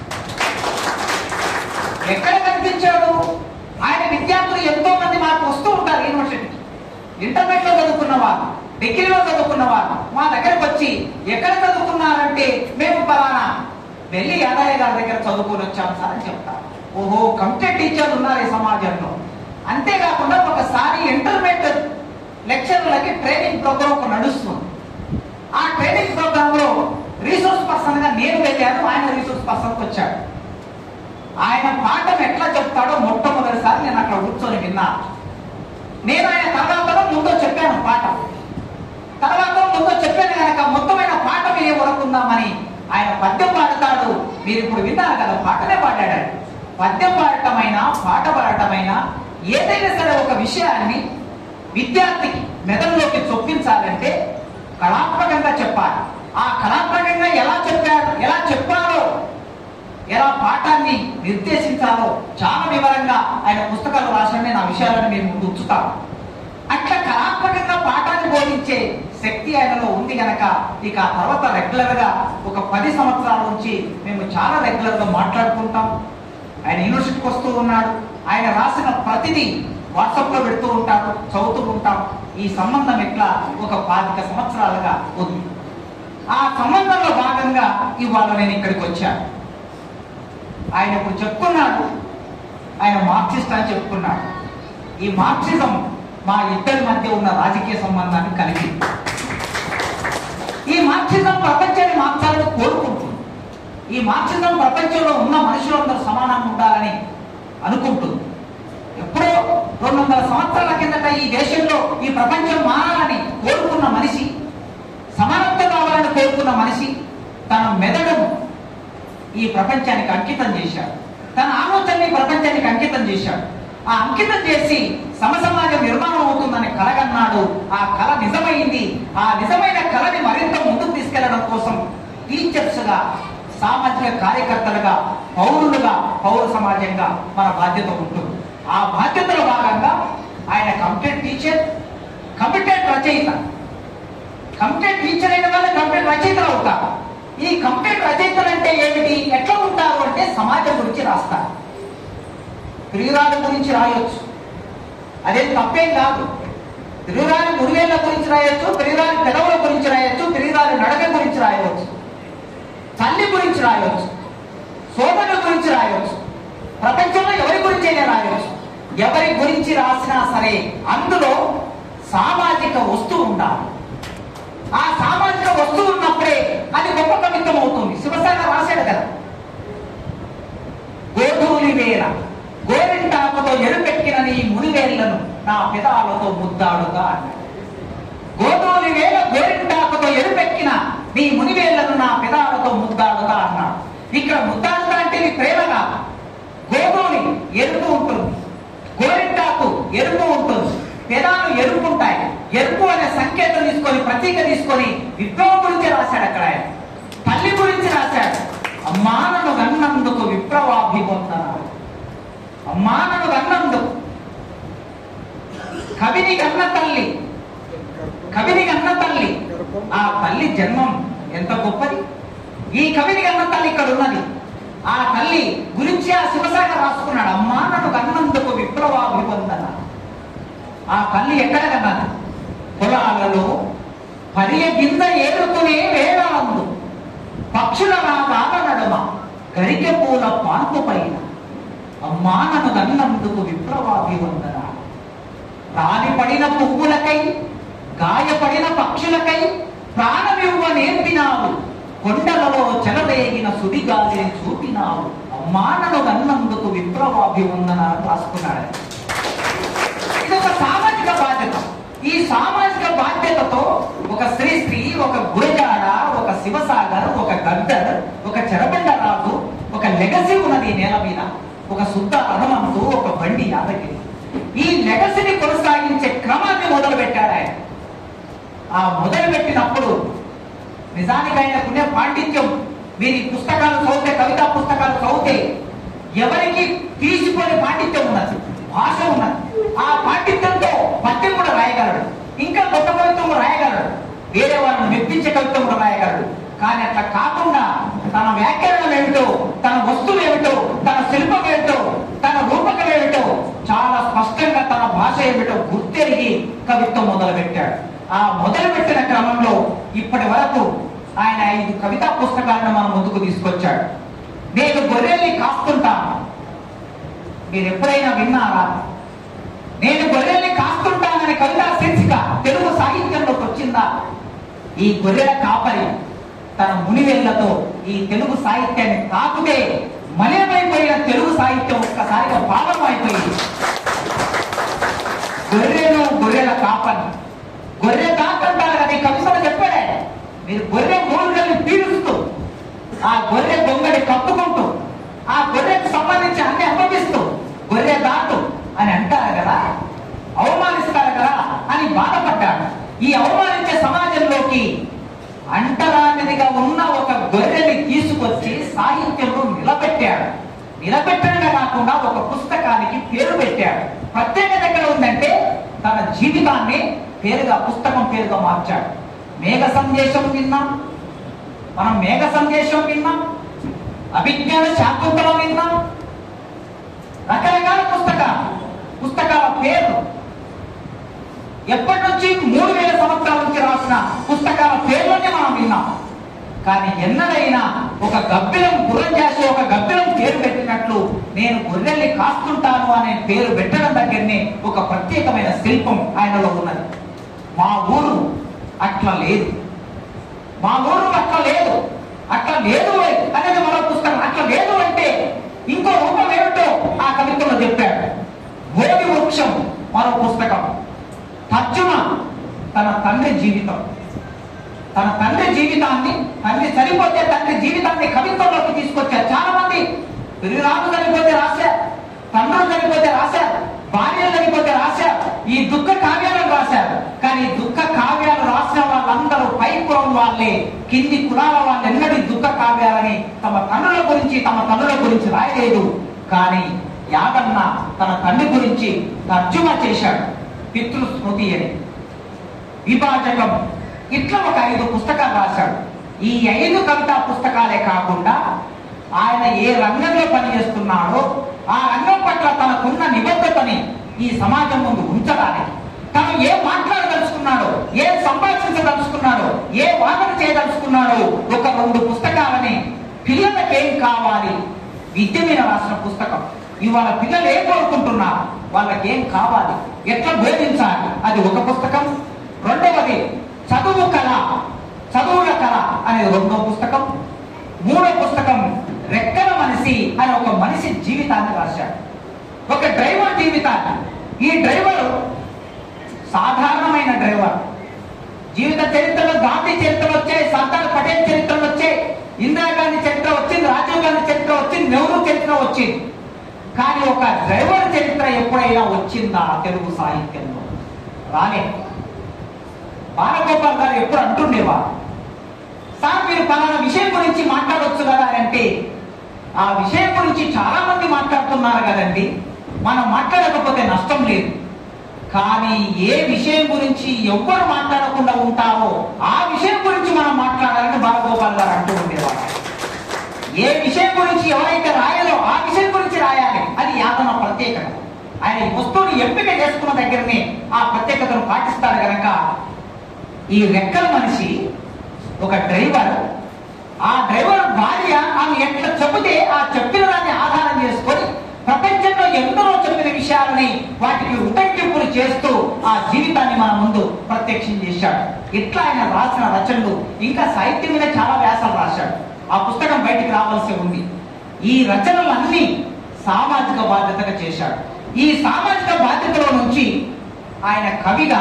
A: ఎక్కడ కనిపించాడు? ఆయన విద్యార్థులు ఎంతో మంది మాకు వస్తూ ఉంటారు యూనివర్సిటీకి. ఇంటర్మీడియట్ లో చదువుకున్నవారు, డిగ్రీలో చదువుకున్నవారు మా దగ్గరకు వచ్చి ఎక్కడ చదువుకున్నారంటే మేము పలానా వెళ్ళి యాదయ్య గారి దగ్గర చదువుకొని వచ్చాం సార్ అని చెప్తారు. ఓహో, కమిటెడ్ టీచర్లు ఉన్నారు ఈ సమాజంలో. అంతేకాకుండా ఒకసారి ఇంటర్మీడియట్ లెక్చర్లకి ట్రైనింగ్ ప్రోగ్రామ్ ఒక నడుస్తుంది. ఆ ట్రైనింగ్ ప్రోగ్రామ్ లో రీసోర్స్ పర్సన్ గా నేను వెళ్ళాను, ఆయన రీసోర్స్ పర్సన్కి వచ్చాడు. ఆయన పాఠం ఎట్లా చెప్తాడో మొట్టమొదటిసారి నేను అక్కడ కూర్చొని విన్నాను. నేను ఆయన తర్వాత ముందో చెప్పాను పాఠం, తర్వాత ముందో చెప్పాను కనుక మొత్తమైన పాఠం వినే వరకుందామని ఆయన పద్యం పాడతాడు. మీరు ఇప్పుడు విన్నారు కదా, పాటనే పాడాడు. పద్యం పాడటమైనా పాట పాడటమైనా ఏదైనా సరే ఒక విషయాన్ని విద్యార్థికి మెదడులోకి చొప్పించాలంటే కళాత్మకంగా చెప్పాలి. ఆ కళాత్మకంగా ఎలా చెప్పాలో, ఎలా పాఠాన్ని నిర్దేశించాలో చాలా వివరంగా ఆయన పుస్తకాలు రాసిన నేను ఆ విషయాలను మీరు ముందు ఉంచుతాను. అట్లా కళాత్మకంగా పాఠాన్ని బోధించే శక్తి ఆయనలో ఉంది గనక ఇక ఆ తర్వాత రెగ్యులర్ గా ఒక 10 సంవత్సరాల నుంచి మేము చాలా రెగ్యులర్ గా మాట్లాడుకుంటాం. ఆయన యూనివర్సిటీకి వస్తూ ఉన్నాడు, ఆయన రాసిన ప్రతిదీ వాట్సాప్ లో పెడుతూ ఉంటాడు, చదువుతూ ఉంటాం. ఈ సంబంధం ఎట్లా ఒక 25 సంవత్సరాలుగా ఉంది. ఆ సంబంధంలో భాగంగా ఇవాళ నేను ఇక్కడికి వచ్చాను. ఆయన ఇప్పుడు చెప్పుకున్నాడు, ఆయన మార్క్సిస్ట్ అని చెప్పుకున్నాడు. ఈ మార్క్సిజం మా ఇద్దరి మధ్య ఉన్న రాజకీయ సంబంధాన్ని కలిగి, ఈ మార్క్సిజం ప్రపంచాన్ని మార్చాలని కోరుకుంటుంది. ఈ మార్క్సిజం ప్రపంచంలో ఉన్న మనుషులందరూ సమానంగా ఉండాలని అనుకుంటుంది. ఎప్పుడో 200 సంవత్సరాల కిందట ఈ దేశంలో ఈ ప్రపంచం మారాలని కోరుకున్న మనిషి, సమానత్వం కావాలని కోరుకున్న మనిషి తన మెదడును ఈ ప్రపంచానికి అంకితం చేశాడు. తన ఆలోచనని ప్రపంచానికి అంకితం చేశాడు. ఆ అంకితం చేసి సమసమాజ నిర్మాణం అవుతుందని కలగన్నాడు. ఆ కళ నిజమైంది. ఆ నిజమైన కళని మరింత ముందుకు తీసుకెళ్లడం కోసం టీచర్స్ గా, సామాజిక కార్యకర్తలుగా, పౌరులుగా, పౌర సమాజంగా మన బాధ్యత ఉంటుంది. ఆ బాధ్యతలో భాగంగా ఆయన కమిటెడ్ టీచర్, కమిటెడ్ రచయిత. కమిటెడ్ టీచర్ అయిన వాళ్ళు కమిటెడ్ రచయితలు అవుతారు. ఈ కమిటెడ్ రచయితలు అంటే ఏమిటి, ఎట్లా ఉంటారు అంటే సమాజం గురించి రాస్తారు. ప్రియురాలు గురించి రాయొచ్చు, అదేం తప్పేం కాదు. ప్రియురాలి మురివేళ్ల గురించి రాయొచ్చు, ప్రియురాలి పెదవుల గురించి రాయొచ్చు, ప్రియురాలి నడక గురించి రాయవచ్చు, తల్లి గురించి రాయవచ్చు, సోదరుల గురించి రాయవచ్చు, ప్రపంచంలో ఎవరి గురించి అయినా రాయవచ్చు. ఎవరి గురించి రాసినా సరే అందులో సామాజిక వస్తువు ఉండాలి. ఆ సామాజిక వస్తువు ఉన్నప్పుడే అది గొప్ప కవిత్వం అవుతుంది. శివసేన రాశాడు కదా, గోధూలి వేల గోరింటాకుతో ఎరుపెక్కిన నీ మునివేళ్లను నా పెదాలతో ముద్దాడుగా అన్నాడు. గోధూలి వేల గోరింటాకుతో ఎరుపెక్కిన నీ మునివేళ్లను నా పెదాలతో ముద్దాడుగా అన్నాడు. ఇక్కడ ముద్దాడుగా అంటే ప్రేమ కాదు, గోధుమని ఎరుపు ఉంటుంది, గోరింటాకు ఎరుపు ఉంటుంది, పెదాలు ఎరుపు ఉంటాయి. ఎరుపు అనే సంకేతం తీసుకొని, ప్రతీక తీసుకొని విప్లవం గురించి రాశాడు. అక్కడ ఆయన తల్లి గురించి రాశాడు. అమ్మా నన్ను కన్నందుకు విప్లవాభివందనాలు. అమ్మా నన్ను కన్నందుకు. కవిని కన్న తల్లి, కవిని కన్న తల్లి. ఆ తల్లి జన్మం ఎంత గొప్పది. ఈ కవిని కన్న తల్లి ఇక్కడ ఉన్నది. ఆ తల్లి గురించి ఆ శివసాగర్ రాసుకున్నాడు. అమ్మా నన్ను కన్నందుకు విప్లవాభివందనాలు. ఆ తల్లి ఎక్కడ కన్నది? పొలాలలో పర్య కింద ఏరుకునే వేళలందు పక్షుల రాగాల నడుమ గరికె పూల పాన్పు పైన అమ్మా నన్ను కన్నందుకు విప్లవాభివందనాలు. రాలి పడిన పువ్వులకై, గాయపడిన పక్షులకై ప్రాణమివ్వ నేర్పినావు. కొండలలో చెలరేగిన సుడిగాలిని చూపినావు. అమ్మా నన్ను కన్నందుకు విప్లవాభివందనాలు రాసుకున్నాడు. ఇది ఒక సామాజిక బాధ్యత. ఈ సామాజిక బాధ్యతతో ఒక శ్రీశ్రీ, ఒక గురజాడ, ఒక శివసాగర్, ఒక గద్దర్, ఒక చెరబండరాజు, ఒక లెగసీ ఉన్నది నేల మీద. ఒక శుద్ధ హనుమంతు, ఒక బండి యాదగిరి. ఈ లెగసీని కొనసాగించే క్రమాన్ని మొదలు పెట్టాడు ఆయన. ఆ మొదలు పెట్టినప్పుడు నిజానికి ఆయనకునే పాండిత్యం, మీరు ఈ పుస్తకాలు చదివితే, కవితా పుస్తకాలు చదివితే ఎవరికి తీసిపోయే పాండిత్యం ఉన్నది, భాష ఉన్నది. ఆ పాండిత్యంతో పద్యం కూడా రాయగలడు, ఇంకా కొత్త కవిత్వం రాయగలడు, వేరే వాళ్ళని మెప్పించే కవిత్వం కూడా రాయగలడు. కానీ అట్లా కాకుండా తన వ్యాఖ్యానం ఏమిటో, తన వస్తువు ఏమిటో, తన శిల్పం ఏమిటో, తన రూపకం ఏమిటో చాలా స్పష్టంగా తన భాష ఏమిటో గుర్తెరిగి కవిత్వం మొదలు పెట్టాడు. ఆ మొదలు పెట్టిన క్రమంలో ఇప్పటి వరకు ఆయన 5 కవితా పుస్తకాలను మన ముందుకు తీసుకొచ్చాడు. నేను గొర్రెల్ని కాస్తుంటాను. మీరు ఎప్పుడైనా విన్నారా? నేను గొర్రెల్ని కాస్తుంటానని కవితా శీర్షిక తెలుగు సాహిత్యంలోకి వచ్చిందా? ఈ గొర్రెల కాపరి తన మునివేళ్లతో ఈ తెలుగు సాహిత్యాన్ని తాకుతే మలినమైపోయిన తెలుగు సాహిత్యం ఒక్కసారిగా పావనం అయిపోయింది. గొర్రెలు, గొర్రెల కాపరి, గొర్రె కాకంటారు కదా ఈ కవితలు చెప్పాడే. మీరు గొర్రె మూలుగల్ని పీలుస్తూ, ఆ గొర్రె దొంగని కప్పుకుంటూ, ఆ గొర్రెకు సంబంధించి అన్ని అనుభవిస్తూ గొర్రె దాటు అని అంటారు కదా, అవమానిస్తారు కదా అని బాధపడ్డాడు. ఈ అవమానించే సమాజంలోకి అంటరానిదిగా ఉన్న ఒక గొర్రెని తీసుకొచ్చి సాహిత్యంలో నిలబెట్టాడు. నిలబెట్టడమే కాకుండా ఒక పుస్తకానికి పేరు పెట్టాడు. ప్రత్యేకత ఎక్కడ ఉందంటే తన జీవితాన్ని పేరుగా, పుస్తకం పేరుగా మార్చాడు. మేఘ సందేశం విన్నాం మనం, మేఘ సందేశం విన్నాం, అభిజ్ఞాన శాకుంతలం విన్నాం, రకరకాల పుస్తకాల పేర్లు ఎప్పటి నుంచి 3000 సంవత్సరాల నుంచి రాసిన పుస్తకాల పేర్లన్నీ మనం విన్నాం. కానీ ఎన్నడైనా ఒక గబ్బిలం గుర్రం చేసి ఒక గబ్బిలం పేరు పెట్టినట్లు నేను గొర్రెల్ని కాస్తుంటాను అనే పేరు పెట్టడం దగ్గరనే ఒక ప్రత్యేకమైన శిల్పం ఆయనలో ఉన్నది. మా ఊరు అట్లా లేదు, మా ఊరు అట్లా లేదు, అట్లా లేదు అనేది మరో పుస్తకం. అట్లా లేదు అంటే ఇంకో రూపం ఏమిటో ఆ కవిత్వంలో చెప్పాడు. బోధి వృక్షం మరో పుస్తకం. తర్జుమ తన తండ్రి జీవితం, తన తండ్రి జీవితాన్ని, తండ్రి చనిపోతే తండ్రి జీవితాన్ని కవిత్వంలోకి తీసుకొచ్చారు. చాలా మంది రాజు చనిపోతే రాశారు, తండ్రులు చనిపోతే రాశారు, భార్యలు చనిపోతే రాశారు, ఈ దుఃఖ కావ్యాలను రాశారు. కానీ దుఃఖ కావ్యాలు రాసిన వాళ్ళందరూ పైపురం వాళ్ళే, కింది కులాల వాళ్ళు ఎన్నడీ దుఃఖ కావ్యాలని తమ తండ్రుల గురించి, తమ తల్లుల గురించి రాయలేదు. కానీ యాదన్న తన తండ్రి గురించి తర్జుమా చేశాడు. పితృస్మృతి అని, విభాజకం, ఇట్లా ఒక 5 పుస్తకాలు రాశాడు. ఈ 5 కవితా పుస్తకాలే కాకుండా ఆయన ఏ రంగంలో పనిచేస్తున్నాడో ఆ రంగం పట్ల తనకున్న నిబద్ధతని ఈ సమాజం ముందు ఉంచడానికి, తను ఏం మాట్లాడదలుచుకున్నాడో, ఏం సంభాషించదలుచుకున్నాడో, ఏ వాదన చేయదలుచుకున్నాడో ఒక 2 పుస్తకాలని, పిల్లలకి ఏం కావాలి, విద్య మీద రాసిన పుస్తకం. ఇవాళ పిల్లలు ఏం కోరుకుంటున్నారు, వాళ్ళకి ఏం కావాలి, ఎట్లా బోధించాలి, అది ఒక పుస్తకం. రెండవది చదువు కళ, చదువుల కళ అనేది 2వ పుస్తకం. 3వ పుస్తకం రెక్కల మనిషి అని ఒక మనిషి జీవితాన్ని రాశాడు, ఒక డ్రైవర్ జీవితాన్ని. ఈ డ్రైవర్ సాధారణమైన డ్రైవర్. జీవిత చరిత్రలో గాంధీ చరిత్రలు వచ్చాయి, సర్దార్ పటేల్ చరిత్రలు వచ్చాయి, ఇందిరాగాంధీ చరిత్ర వచ్చింది, రాజీవ్ గాంధీ చరిత్ర వచ్చింది, నెహ్రూ చరిత్ర వచ్చింది. కానీ ఒక డ్రైవర్ చరిత్ర ఎప్పుడైనా వచ్చిందా తెలుగు సాహిత్యంలో? రాలే. బాలగోపాల్ గారు ఎప్పుడు అంటుండేవారు, సార్ మీరు పలానా విషయం గురించి మాట్లాడవచ్చు కదా అంటే, ఆ విషయం గురించి చాలా మంది మాట్లాడుతున్నారు కదండి, మనం మాట్లాడకపోతే నష్టం లేదు, కానీ ఏ విషయం గురించి ఎవ్వరు మాట్లాడకుండా ఉంటారో ఆ విషయం గురించి మనం మాట్లాడాలని బాలగోపాల్ గారు అంటూ ఉండేవారు. ఏ విషయం గురించి ఎవరైతే రాయాలో ఆ విషయం గురించి రాయాలి, అది యాదన ప్రత్యేకత. ఆయన ఈ వస్తువుని ఎంపిక చేసుకున్న దగ్గరనే ఆ ప్రత్యేకతను పాటిస్తాడు కనుక ఈ రెక్కల మనిషి ఒక డ్రైవర్, ఆ డ్రైవర్ భార్య ఆమె ఎట్లా చెబితే ఆ చెప్పిన దాన్ని ఆధారం చేసుకొని ప్రపంచంలో ఎందరో చెప్పిన విషయాలని వాటికి ఉటంకింపులు చేస్తూ ఆ జీవితాన్ని మన ముందు ప్రత్యక్షం చేశాడు. ఇట్లా ఆయన రాసిన రచనలు, ఇంకా సాహిత్యం మీద చాలా వ్యాసాలు రాశాడు. ఆ పుస్తకం బయటికి రావాల్సి ఉంది. ఈ రచనలన్నీ సామాజిక బాధ్యతగా చేశాడు. ఈ సామాజిక బాధ్యతలో నుంచి ఆయన కవిగా,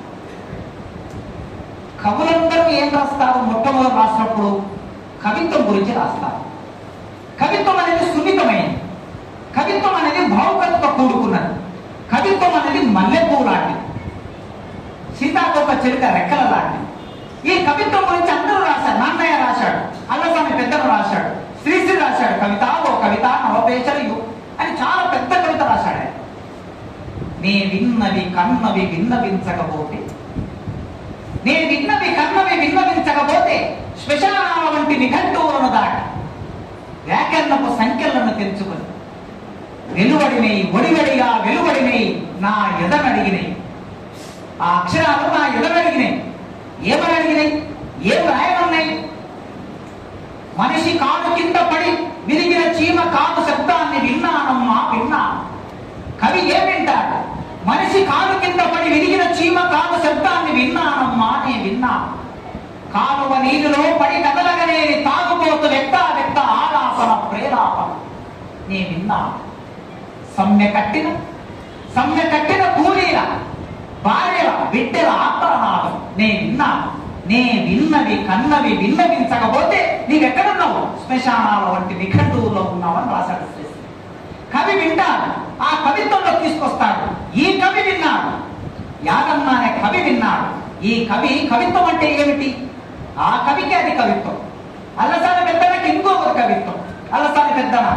A: కవులందరూ ఏం రాస్తారు? మొట్టమొదటి రాసినప్పుడు కవిత్వం గురించి రాస్తారు. కవిత్వం అనేది సున్నితమైనది, కవిత్వం అనేది భావుకతతో కూడుకున్నది, కవిత్వం అనేది మల్లెపూ లాంటిది, సీతాకోక చిలుక రెక్కల లాంటిది. ఈ కవిత్వం గురించి అందరూ రాశారు. నాన్నయ్య రాశాడు, అల్లస్వామి పెద్దలు రాశాడు, శ్రీశ్రీ రాశాడు, కవిత ఓ కవిత నవపేచలు అని చాలా పెద్ద కవిత రాశాడు. నే విన్నవి కన్నవి విన్నవించకపోతే, నే విన్నవి కన్నవి విన్నవించకపోతే శ్మశానాల వంటి నిఘంటువులను దాటి వ్యాకరణపు సంఖ్యలను తెంచుకొని వెలువడినై ఒడివడిగా వెలువడినై నా ఎదనడిగినై. ఆ అక్షరాలు నా ఎదనడిగినై. ఏమని అడిగినాయి? ఏం రాయమన్నాయి? మనిషి కాడు కింద పడి విరిగిన చీమ కాదు శబ్దాన్ని విన్నానమ్మా విన్నా. కవి ఏం వింటాడు? మనిషి కాడు కింద పడి విరిగిన చీమ కాదు శబ్దాన్ని విన్నానమ్మా నే విన్నా. కాలువ నీటిలో పడి కదలగలేని తాగుబోతు వ్యక్త వ్యక్త ఆలాపన ప్రేరాపన నే విన్నా. సమ్మె కట్టిన కూలీల భార్యల బిడ్డల ఆత్మనాదం నే విన్నా. నే విన్నవి కన్నవి విన్నవించకపోతే నీవెక్కడున్నావు? శ్మశానాల వంటి నిఘంటువులో ఉన్నావని రాశాడు శ్రీశ్రీ. కవి వింటాడు, ఆ కవిత్వంలో తీసుకొస్తాడు. ఈ కవి విన్నాడు, యాదన్న అనే కవి విన్నాడు. ఈ కవిత్వం అంటే ఏమిటి? ఆ కవికి అది కవిత్వం. అల్లసాని పెద్దనకి ఇంకొక కవిత్వం. అల్లసాని పెద్దన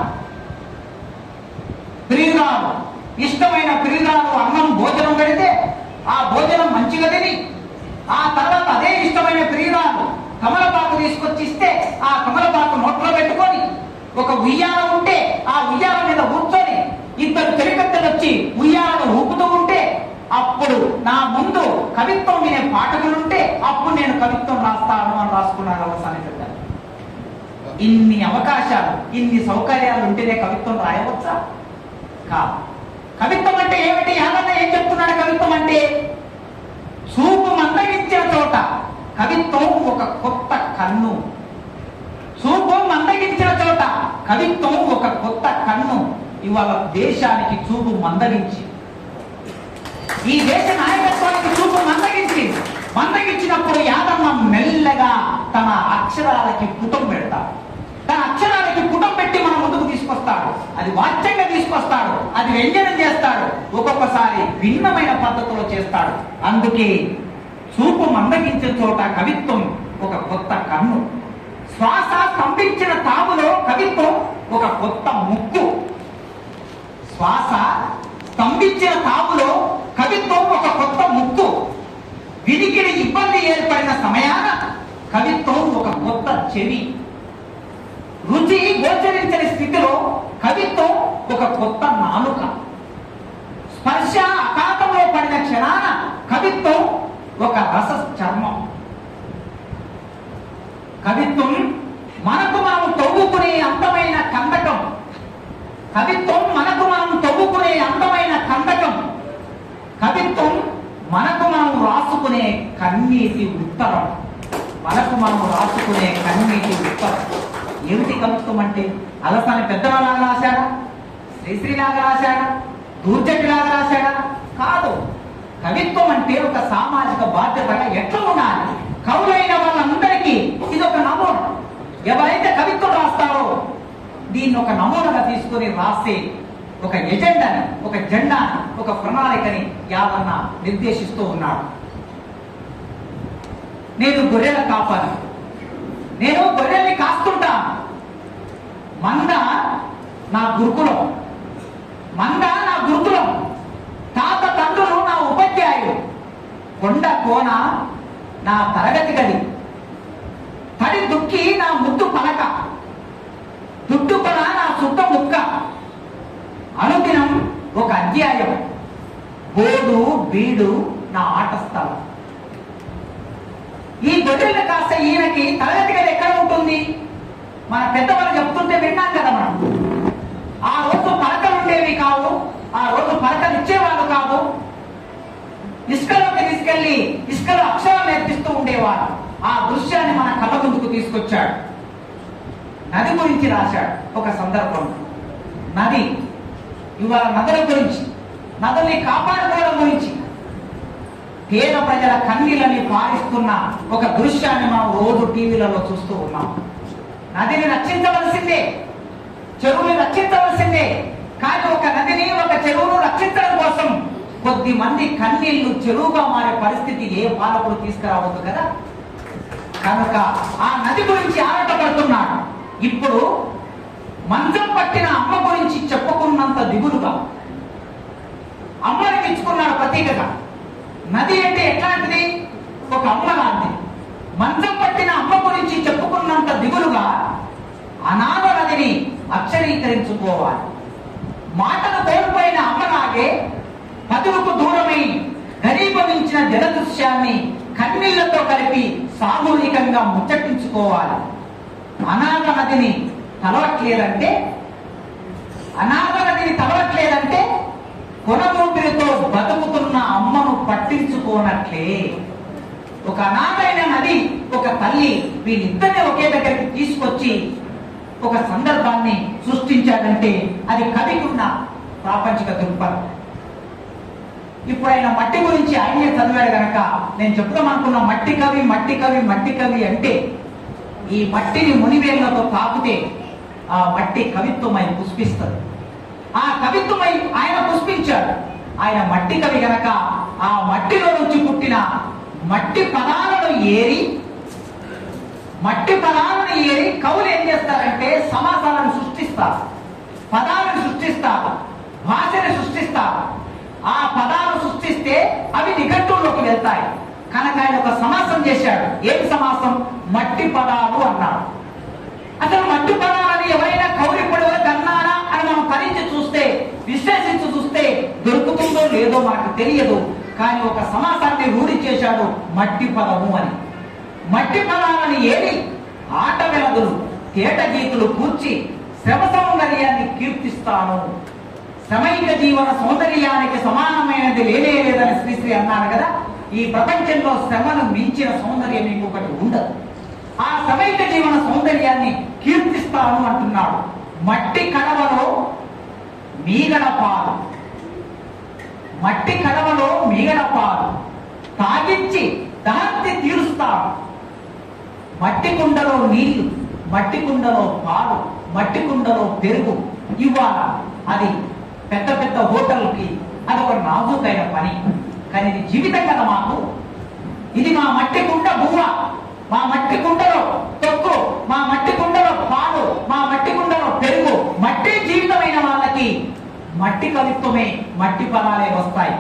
A: ప్రియురాలు, ఇష్టమైన ప్రియురాలు అన్నం భోజనం పెడితే ఆ భోజనం మంచిగా తిని, ఆ తర్వాత అదే ఇష్టమైన ప్రియురాలు కమలపాకు తీసుకొచ్చిస్తే ఆ కమలపాకు నోట్లో పెట్టుకొని, ఒక ఉయ్యాల ఉంటే ఆ ఉయ్యాల మీద కూర్చొని ఇద్దరు తెలిపెత్తలు వచ్చి ఉయ్యాలను ఊపుతూ ఉంటే, అప్పుడు నా ముందు కవిత్వం వినే పాఠకులుంటే అప్పుడు నేను కవిత్వం రాస్తాను అని రాసుకున్నాడు అవసాని పెద్ద. ఇన్ని అవకాశాలు, ఇన్ని సౌకర్యాలు ఉంటేనే కవిత్వం రాయవచ్చా? కాదు. కవిత్వం అంటే ఏమిటి? యాదన్న ఏం చెప్తున్నాడు? కవిత్వం అంటే చూపు మందగించిన చోట కవిత్వం ఒక కొత్త కన్ను. చూపు మందగించిన చోట కవిత్వం ఒక కొత్త కన్ను. ఇవాళ దేశానికి చూపు మందగించి, ఈ దేశ నాయకత్వానికి చూపు మందగించినప్పుడు యాదన్న మెల్లగా తన అక్షరాలకి పుటం పెడతాడు. తన అక్షరాలకి పుటం పెట్టి మన ముందుకు తీసుకొస్తాడు. అది వాచ్యంగా తీసుకొస్తాడు, అది వ్యంజనం చేస్తాడు, ఒక్కొక్కసారి భిన్నమైన పద్ధతిలో చేస్తాడు. అందుకే చూపు మందగించిన చోట కవిత్వం ఒక కొత్త కన్ను. శ్వాస స్తంభించిన తాములో కవిత్వం ఒక కొత్త ముక్కు. శ్వాస స్తంభించిన తాములో కవిత్వం ఒక కొత్త ముక్కు. వినికిడి ఇబ్బంది ఏర్పడిన సమయాన కవిత్వం ఒక కొత్త చెవి. రుచి గోచరించని స్థితిలో కవిత్వం ఒక కొత్త నాలుక. స్పర్శ అకాతంలో పడిన క్షణాన కవిత్వం ఒక రస చర్మం. కవిత్వం మనకు మనం తవ్వుకునే అందమైన కందకం. కవిత్వం మనకు మనం తవ్వుకునే అందమైన కందకం. కవిత్వం మనకు మనం రాసుకునే కన్నీటి ఉత్తరం. మనకు మనం రాసుకునే కన్నీటి ఉత్తరం. ఏమిటి కవిత్వం అంటే? అలసాని పెద్దలాగా రాశాడా? శ్రీశ్రీలాగా రాశాడా? దూర్జటిలాగా రాశాడా? కాదు. కవిత్వం అంటే ఒక సామాజిక బాధ్యతగా ఎట్లా ఉండాలి? కవులైన వాళ్ళందరికీ ఇది ఒక నమూనా. ఎవరైతే కవిత్వం రాస్తారో దీన్ని ఒక నమూనాగా తీసుకొని రాసే ఒక ఎజెండాని, ఒక జెండాని, ఒక ప్రణాళికని యావన్న నిర్దేశిస్తూ ఉన్నాడు. నేను గొర్రెల కాపాను, నేను గొర్రెల్ని కాస్తుంటాను. మంద నా గురుకులం, మంద నా గురుకులం, తాత తండ్రులు నా ఉపాధ్యాయులు, కొండ కోన నా తరగతి గది, తడి దుక్కి నా ముద్దు పలక, దుడ్డు కొన నా శుద్ధ ముక్క, అనుదినం ఒక అధ్యాయం, బోడు బీడు నా ఆట స్థలం. ఈ గొర్రెలు కాస్త ఈయనకి తరగతి గది ఎక్కడ ఉంటుంది? మన పెద్దవాళ్ళు చెప్తుంటే విన్నాం కదా మనం. ఆ రోజు పలకలు ఉండేవి కావు, ఆ రోజు పలకలు ఇచ్చేవాళ్ళు కాదు. ఇసుకలోకి తీసుకెళ్లి ఇసుకలో అక్షరాలు నేర్పిస్తూ ఉండేవారు. ఆ దృశ్యాన్ని మన కళ్ళ ముందుకు తీసుకొచ్చాడు. నది గురించి రాశాడు ఒక సందర్భం. నది ఇవాళ నదుల గురించి, నదుల్ని కాపాడుకోవడం గురించి, పేద ప్రజల కన్నీళ్ళని పారిస్తున్న ఒక దృశ్యాన్ని మనం రోజు టీవీలలో చూస్తూ ఉన్నాం. నదిని రక్షించవలసిందే, చెరువుని రక్షించవలసిందే. కానీ ఒక నదిని, ఒక చెరువును రక్షించడం కోసం కొద్ది మంది కన్నీళ్లు చెరువుగా మారే పరిస్థితి ఏ పాలకులు తీసుకురావద్దు కదా. కనుక ఆ నది గురించి ఆరాటపడుతున్నాడు. ఇప్పుడు మంచం పట్టిన అమ్మ గురించి చెప్పుకున్నంత దిగులుగా అమ్మని తెచ్చుకున్నాడు ప్రతీకగా. నది అంటే ఎట్లాంటిది? ఒక అమ్మ లాంటిది. మంచం పట్టిన అమ్మ గురించి చెప్పుకున్నంత దిగులుగా అనాథ నదిని అక్షరీకరించుకోవాలి. మాటను కోల్పోయిన అమ్మలాగే పదువుకు దూరమై ఘనీభవించిన జల దృశ్యాన్ని కన్నీళ్లతో కలిపి సామూహికంగా ముచ్చటించుకోవాలి. అనాథ నదిని తలవట్లేదంటే, అనాథ నదిని తలవట్లేదంటే కొనమూపిరితో బతుకుతున్న అమ్మను పట్టించుకోనట్లే. ఒక అనాథైన నది, ఒక తల్లి, వీళ్ళిద్దరిని ఒకే దగ్గరికి తీసుకొచ్చి ఒక సందర్భాన్ని సృష్టించాడంటే అది కవికున్న ప్రాపంచిక దృక్పథం. ఇప్పుడు ఆయన మట్టి గురించి ఆయనే చదివాడు గనక నేను చెప్తాం అనుకున్న మట్టి కవి, మట్టి కవి, మట్టి కవి అంటే ఈ మట్టిని మునివేళ్లతో తాకితే ఆ మట్టి కవిత్వమై పుష్పిస్తుంది. ఆ కవిత్వమై ఆయన పుష్పించాడు. ఆయన మట్టి కవి గనక ఆ మట్టిలో నుంచి పుట్టిన మట్టి పదాలను ఏరి కవులు ఏం చేస్తారంటే సమాసాలను సృష్టిస్తారు, పదాలను సృష్టిస్తారు, భాషని సృష్టిస్తారు. ఆ పదాలు సృష్టిస్తే అవి నిఘంటువులోకి వెళ్తాయి. కనుక ఆయన ఒక సమాసం చేశాడు. ఏం సమాసం? మట్టి పదాలు అన్నాడు. అసలు మట్టి పదాలని ఎవరైనా కవులు ఇప్పుడు అన్నారా అని మనం పరించి చూస్తే, విశ్లేషించి చూస్తే దొరుకుతుందో లేదో మనకు తెలియదు. కానీ ఒక సమాసాన్ని రూఢి చేశాడు, మట్టి పదము అని. మట్టి పదాలని ఏరి ఆట వెలదులు, తేట గీతులు కూర్చి శ్రమ సౌందర్యాన్ని కీర్తిస్తాను. శ్రమైక జీవన సౌందర్యానికి సమానమైనది లేనే లేదని శ్రీశ్రీ అన్నారు కదా. ఈ ప్రపంచంలో శ్రమను మించిన సౌందర్యం ఇంకొకటి ఉండదు. ఆ శ్రమైక జీవన సౌందర్యాన్ని కీర్తిస్తాను అంటున్నాడు. మట్టి కడవలో మీగడ పాలు, మట్టి కడవలో మీగడ పాలు తాగించి దాన్ని తీరుస్తాడు. మట్టి కుండలో నీళ్లు, మట్టి కుండలో పాలు, మట్టి కుండలో పెరుగు ఇవ్వాల. అది పెద్ద పెద్ద హోటల్కి అదొక నాజూకైన పని. కానీ ఇది జీవితం కదా మాకు. ఇది మా మట్టి కుండ బువ్వ, మా మట్టి కుండలో తొక్కు, మా మట్టి కుండలో పాలు, మా మట్టి కుండలో పెరుగు. మట్టి జీవితమైన వాళ్ళకి మట్టి కవిత్వమే, మట్టి పదాలే వస్తాయి.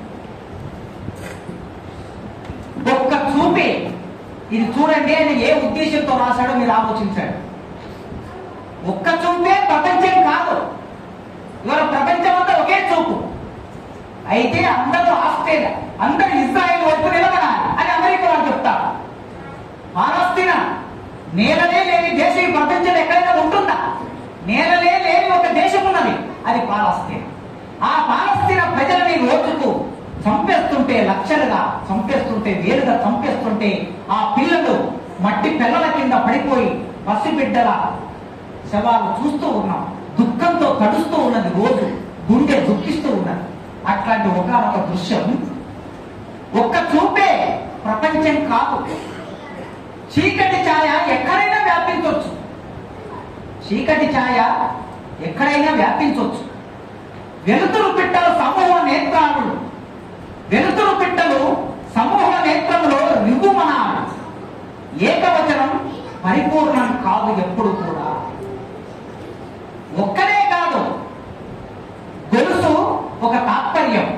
A: ఒక్క చూపే ఇది చూడండి అని ఏ ఉద్దేశంతో రాశాడో మీరు ఆలోచించండి. ఒక్క చూపే ప్రపంచం కాదు. ఇవాళ ప్రపంచం అంతా ఒకే చూపు. అయితే అందరూ ఆస్ట్రేలియా, అందరూ ఇజ్రాయెల్ వైపు నిలబడాలి అని అమెరికా వాళ్ళు చెప్తారు. పాలస్తీనా నేలనే లేని దేశం ఈ ప్రపంచంలో ఎక్కడైనా ఉంటుందా? నేలనే లేని ఒక దేశం ఉన్నది, అది పాలస్తీనా. ఆ పాలస్తీనా ప్రజలని రోజుకు చంపేస్తుంటే, లక్షలుగా చంపేస్తుంటే, వేలుగా చంపేస్తుంటే ఆ పిల్లలు మట్టి పిల్లల కింద పడిపోయి పసిబిడ్డల శవాలు చూస్తూ ఉన్నాం. దుఃఖంతో తడుస్తూ ఉన్నది, రోజు గుండె దుఃఖిస్తూ ఉన్నది. అట్లాంటి ఒక దృశ్యం ఒక్క చూపే ప్రపంచం కాదు. చీకటి ఛాయ ఎక్కడైనా వ్యాపించవచ్చు, చీకటి ఛాయ ఎక్కడైనా వ్యాపించవచ్చు. వెలుతురు పిట్టలు సమూహ నేత్రాలు, వెలుతురు పిట్టలు సమూహ నేత్రంలో రివ్వుమనాలు. ఏకవచనం పరిపూర్ణం కాదు ఎప్పుడు కూడా. ఒక్కనే కాదు, గొలుసు ఒక తాత్పర్యం.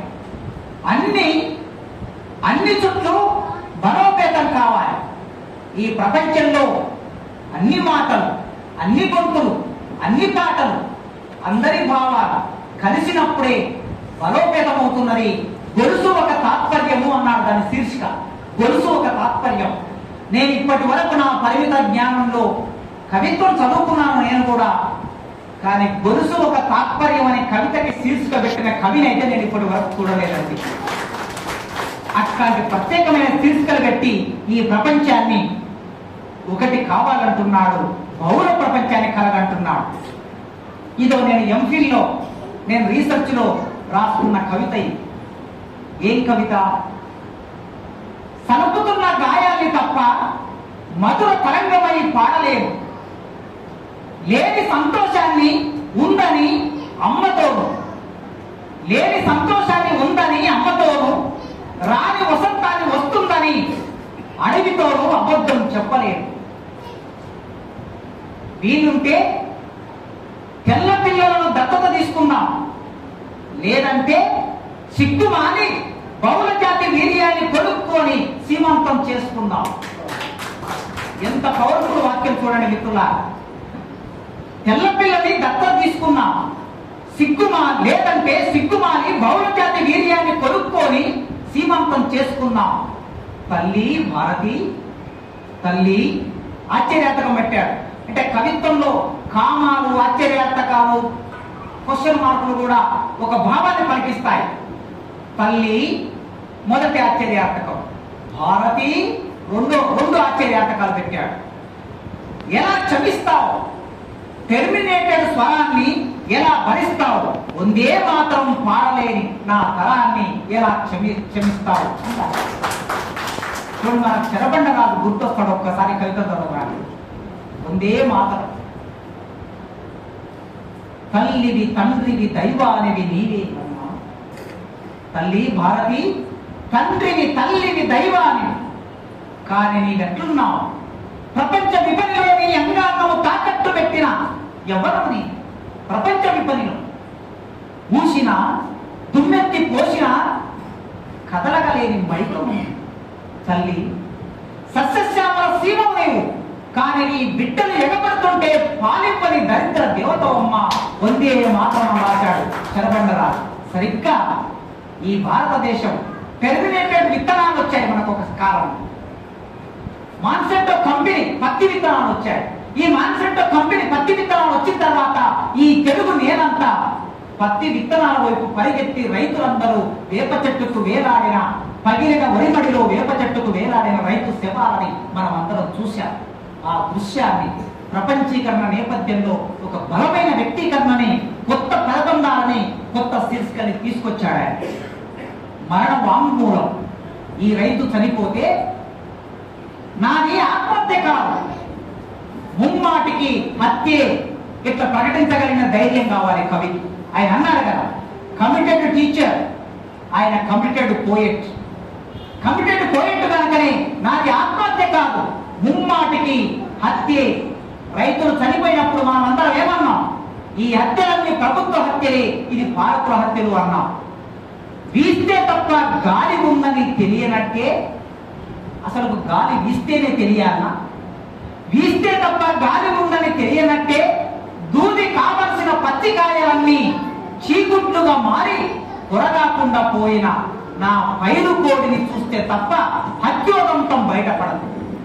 A: అన్ని చుట్టూ బలోపేతం కావాలి. ఈ ప్రపంచంలో అన్ని మాటలు, అన్ని గొంతులు, అన్ని పాటలు, అందరి భావాలు కలిసినప్పుడే బలోపేతం అవుతున్నది. గొలుసు ఒక తాత్పర్యము అన్నాడు దాని శీర్షిక. గొలుసు ఒక తాత్పర్యం. నేను ఇప్పటి వరకు నా పరిమిత జ్ఞానంలో కవిత్వం చదువుకున్నాను నేను కూడా, కానీ గొలుసు ఒక తాత్పర్యం అనే కవితకి శీర్షిక పెట్టిన కవిని అయితే నేను ఇప్పటి వరకు చూడలేదండి. అట్లాంటి ప్రత్యేకమైన శీర్షికలు పెట్టి ఈ ప్రపంచాన్ని ఒకటి కావాలంటున్నాడు, బహుళ ప్రపంచాన్ని కలగంటున్నాడు. ఇదో నేను ఎంఫిల్లో నేను రీసెర్చ్ లో రాసుకున్న కవిత. ఏం కవిత? సలుపుతున్న గాయాల్ని తప్ప మధుర తరంగమై పాడలేము, లేని సంతోషాన్ని ఉందని అమ్మతోను, లేని సంతోషాన్ని ఉందని అమ్మతోను, రాని వసంతాన్ని వస్తుందని అడవితోను అబద్ధం చెప్పలేము. వీలుంటే తెల్ల పిల్లలను దత్తత తీసుకుందాం, లేదంటే సిగ్గుమాని బహుళ జాతి వీర్యాన్ని కొనుక్కొని సీమంతం చేసుకుందాం. ఎంత పవర్ఫుల్ వాక్యం చూడండి మిత్రులారా. తెల్ల పిల్లని దత్తత తీసుకున్నాం, లేదంటే సిగ్గుమాని బహుళ జాతి వీర్యాన్ని కొనుక్కొని సీమంతం చేసుకున్నాం. తల్లి భారతి, తల్లి ఆశ్చర్యార్థకం పెట్టాడు. అంటే కవిత్వంలో కామాలు, ఆశ్చర్యార్థకాలు, క్వశ్చన్ మార్కులు కూడా ఒక భావాన్ని పలికిస్తాయి. తల్లి మొదటి ఆశ్చర్యార్థకం, భారతి రెండు ఆశ్చర్యార్థకాలు పెట్టాడు. ఎలా క్షమిస్తావు? టెర్మినేటెడ్ స్వరాన్ని ఎలా భరిస్తావు? ఉందే మాత్రం పాడలేని నా తరాన్ని ఎలా క్షమిస్తావు? చూడు, మనకు చెరబండ రాదు గుర్తొస్తాడు ఒక్కసారి కవిత చదవరాడు. ఉందే మాత్రం. తల్లివి తండ్రివి దైవానివి నీవే అమ్మా. తల్లి భారతి, తండ్రివి తల్లివి దైవానివి. కానీ నీవెట్లున్నావు? ప్రపంచ విపణిలోని అంగాంగము తాకట్టు పెట్టిన ఎవరని ప్రపంచ విపణిలో ఊసిన దుమ్మెత్తి పోసిన కదలగలేని మైకము. తల్లి సస్యశ్యామల సీమవు నీవు, కానీ నీ బిడ్డలు ఎగబడుతుంటే పాలింపని దరిద్ర దేవతవమ్మ. వందే మాత్రం రాశాడు చెరబండరాజు. సరిగ్గా ఈ భారతదేశం టెర్మినేటెడ్ విత్తనాలు వచ్చాయి మనకు ఒక కాలం. మాన్సెంటో కంపెనీ పత్తి విత్తనాలు వచ్చాయి. ఈ మాన్సెంటో కంపెనీ పత్తి విత్తనాలు వచ్చిన తర్వాత ఈ తెలుగు నేలంతా పత్తి విత్తనాల వైపు పరిగెత్తి రైతులందరూ వేప చెట్టుకు వేలాడిన, పగిలిన వరిమడిలో వేప చెట్టుకు వేలాడిన రైతు శవాలని మనం అందరం చూశాం. ఆ దృశ్యాన్ని ప్రపంచీకరణ నేపథ్యంలో ఒక బలమైన వ్యక్తీకరణని, కొత్త పదబంధాలని, కొత్త శీర్షికని తీసుకొచ్చాడు ఆయన. మరణ వాంగ్మూలం. ఈ రైతు చనిపోతే నాది ఆత్మహత్య కాదు, ముమ్మాటికి హత్యే, ఇట్లా ప్రకటించగలిగిన ధైర్యం కావాలి కవికి. ఆయన అన్నాడు కదా, కమిటెడ్ టీచర్, ఆయన కమిటెడ్ పోయెట్. కమిటెడ్ పోయెట్ కనుకనే నాది ఆత్మహత్య కాదు, ముమ్మాటికి హత్యే. రైతులు చనిపోయినప్పుడు మనం అందరం ఏమన్నాం? ఈ హత్యలన్నీ ప్రభుత్వ హత్యలే, ఇది భారత హత్యలు అన్నాం. వీస్తే తప్ప గాలి ఉందని తెలియనట్టే, అసలు గాలి వీస్తేనే తెలియాలన్నా? వీస్తే తప్ప గాలి ఉందని తెలియనట్టే దూది కావలసిన పత్తికాయలన్నీ చీకుట్లుగా మారి కొరగాకుండా పోయిన నా పైరు కోడిని చూస్తే తప్ప హత్యోదంతం బయటపడదు.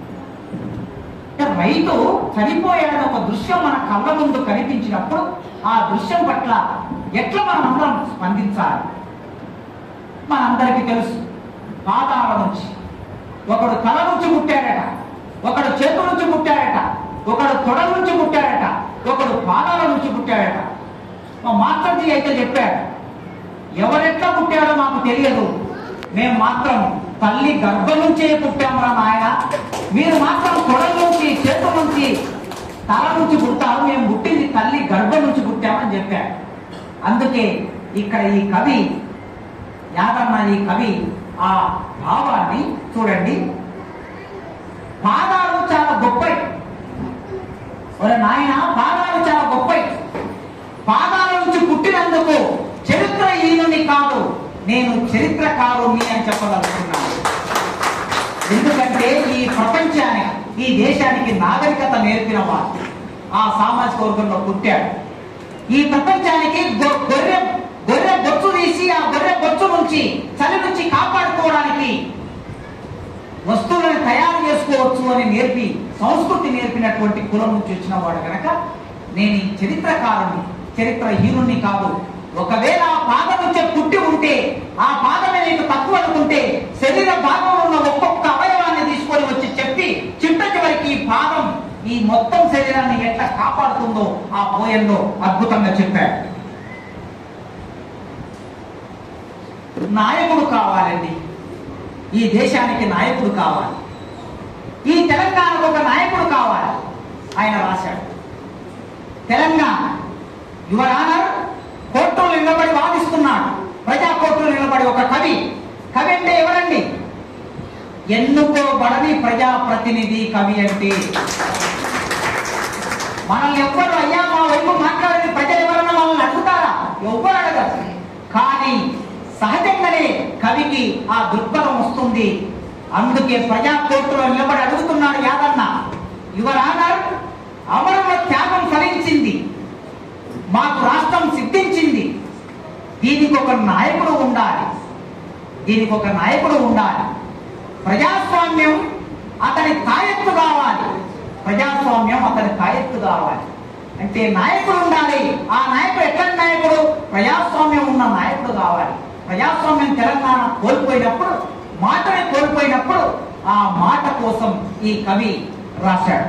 A: రైతు చనిపోయాడని ఒక దృశ్యం మన కళ్ళ ముందు కనిపించినప్పుడు ఆ దృశ్యం పట్ల ఎట్లా మనం అందరం స్పందించాలి? మనందరికీ తెలుసు, పాదాల నుంచి ఒకడు తల నుంచి పుట్టాడట, ఒకడు చేతుల నుంచి పుట్టాడట, ఒకడు తొడల నుంచి పుట్టాడట, ఒకడు పాదాల నుంచి పుట్టాడట. మా మాస్టర్జీ అయితే చెప్పాడు, ఎవరెట్లా పుట్టాడో మాకు తెలియదు, మేము మాత్రం తల్లి గర్భం నుంచే పుట్టామరా నాయన, మీరు మాత్రం తొడల నుంచి, చేతుల నుంచి, తల నుంచి పుట్టారు, మేము పుట్టింది తల్లి గర్భం నుంచి పుట్టామని చెప్పాడు. అందుకే ఇక్కడ ఈ కవి యాదన్న, ఈ కవి ఆ భావాన్ని చూడండి. పాదాలు చాలా గొప్పవి. ఒరే నాయన, పాదాలు చాలా గొప్పవి. పాదాల నుంచి పుట్టినందుకు చరిత్రహీనుని కాదు, నేను చరిత్రకారుణ్ణి అని చెప్పగలుగుతున్నాను. ఎందుకంటే ఈ ప్రపంచానికి, ఈ దేశానికి నాగరికత నేర్పిన వాడు ఆ సామాజిక వర్గంలో పుట్టాడు. ఈ ప్రపంచానికి గొర్రె బొచ్చు తీసి ఆ గొర్రె బొచ్చు నుంచి, చలి నుంచి కాపాడుకోవడానికి వస్తువులను తయారు చేసుకోవచ్చు అని నేర్పి, సంస్కృతి నేర్పినటువంటి కులం నుంచి వచ్చిన వాడు కనుక నేను ఈ చరిత్రకారుని, చరిత్రహీనుని కాదు. ఒకవేళ ఆ పాదం నుంచే పుట్టి ఉంటే, ఆ పాదమే నీకు తక్కువ అనుకుంటే, శరీర భాగంలో ఉన్న ఒక్కొక్క అవయవాన్ని తీసుకొని వచ్చి చెప్పి చిట్ట చివరికి ఈ పాదం ఈ మొత్తం శరీరాన్ని ఎట్లా కాపాడుతుందో ఆ పోయంలో అద్భుతంగా చెప్పాడు. నాయకుడు కావాలండి, ఈ దేశానికి నాయకుడు కావాలి, ఈ తెలంగాణకు ఒక నాయకుడు కావాలి. ఆయన రాశాడు. తెలంగాణ యువర్ ఆనర్ కోర్టులో నిలబడి వాదిస్తున్నాడు, ప్రజా కోర్టులో నిలబడి ఒక కవి. కవి అంటే ఎవరండి? ఎన్నుకోబడని ప్రజాప్రతినిధి కవి అంటే. మనల్ని ఎవ్వరు అయ్యా మా వైపు మాట్లాడని ప్రజలు ఎవరన్నా మనల్ని అడుగుతారా? ఎవ్వరు అడగరు. కానీ సహజంగానే కవికి ఆ దృక్పథం వస్తుంది. అందుకే ప్రజా కోర్టులో నిలబడి అడుగుతున్నాడు యాదన్న, యువర్ ఆనర్, అమరుల త్యాగం ఫలించింది, మాకు రాష్ట్రం సిద్ధించింది, దీనికి ఒక నాయకుడు ఉండాలి, దీనికి ఒక నాయకుడు ఉండాలి. ప్రజాస్వామ్యం అతని తాయెత్తు కావాలి, ప్రజాస్వామ్యం అతని తాయెత్తు కావాలి. అంటే నాయకుడు ఉండాలి. ఆ నాయకుడు ఎట్లాంటి నాయకుడు? ప్రజాస్వామ్యం ఉన్న నాయకుడు కావాలి. ప్రజాస్వామ్యం తెలంగాణ కోల్పోయినప్పుడు, మాటని కోల్పోయినప్పుడు ఆ మాట కోసం ఈ కవి రాశాడు.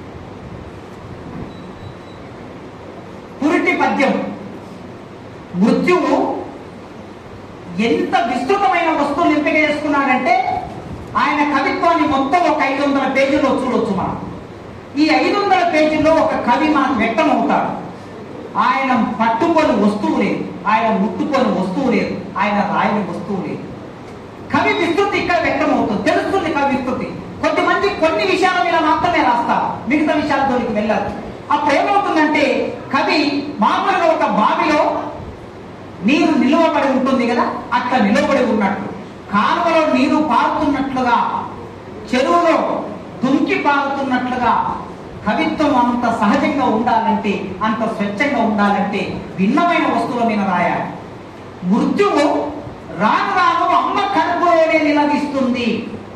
A: పురిటి పద్యం. మృత్యువు ఎంత విస్తృతమైన వస్తువులు ఎంపిక చేసుకున్నాడంటే, ఆయన కవిత్వాన్ని మొత్తం ఒక 500 పేజీల్లో చూడొచ్చు మనం. ఈ 500 పేజీల్లో ఒక కవి మనకు వ్యక్తం అవుతాడు. ఆయన పట్టుకొని వస్తువు లేదు, ఆయన ముట్టుకొని వస్తువు లేదు, ఆయన రాయని వస్తువు లేదు. కవి విస్తృతి ఇక్కడ వ్యక్తం అవుతుంది, తెలుస్తుంది కవి విస్తృతి. కొద్దిమంది కొన్ని విషయాల మీద మాత్రమే రాస్తారు, మిగతా విషయాల జోలికి వెళ్ళారు. అప్పుడు ఏమవుతుందంటే, కవి మామూలుగా ఒక బావిలో నీరు నిలువబడి ఉంటుంది కదా, అట్లా నిలవబడి ఉన్నట్టు, కాలువలో నీరు పారుతున్నట్లుగా, చెరువులో దుంకి పారుతున్నట్లుగా కవిత్వం అంత సహజంగా ఉండాలంటే, అంత స్వచ్ఛంగా ఉండాలంటే భిన్నమైన వస్తువుల మీద రాయాలి. మృత్యువు రాను రాను అమ్మ కడుపులోనే నిలదీస్తుంది.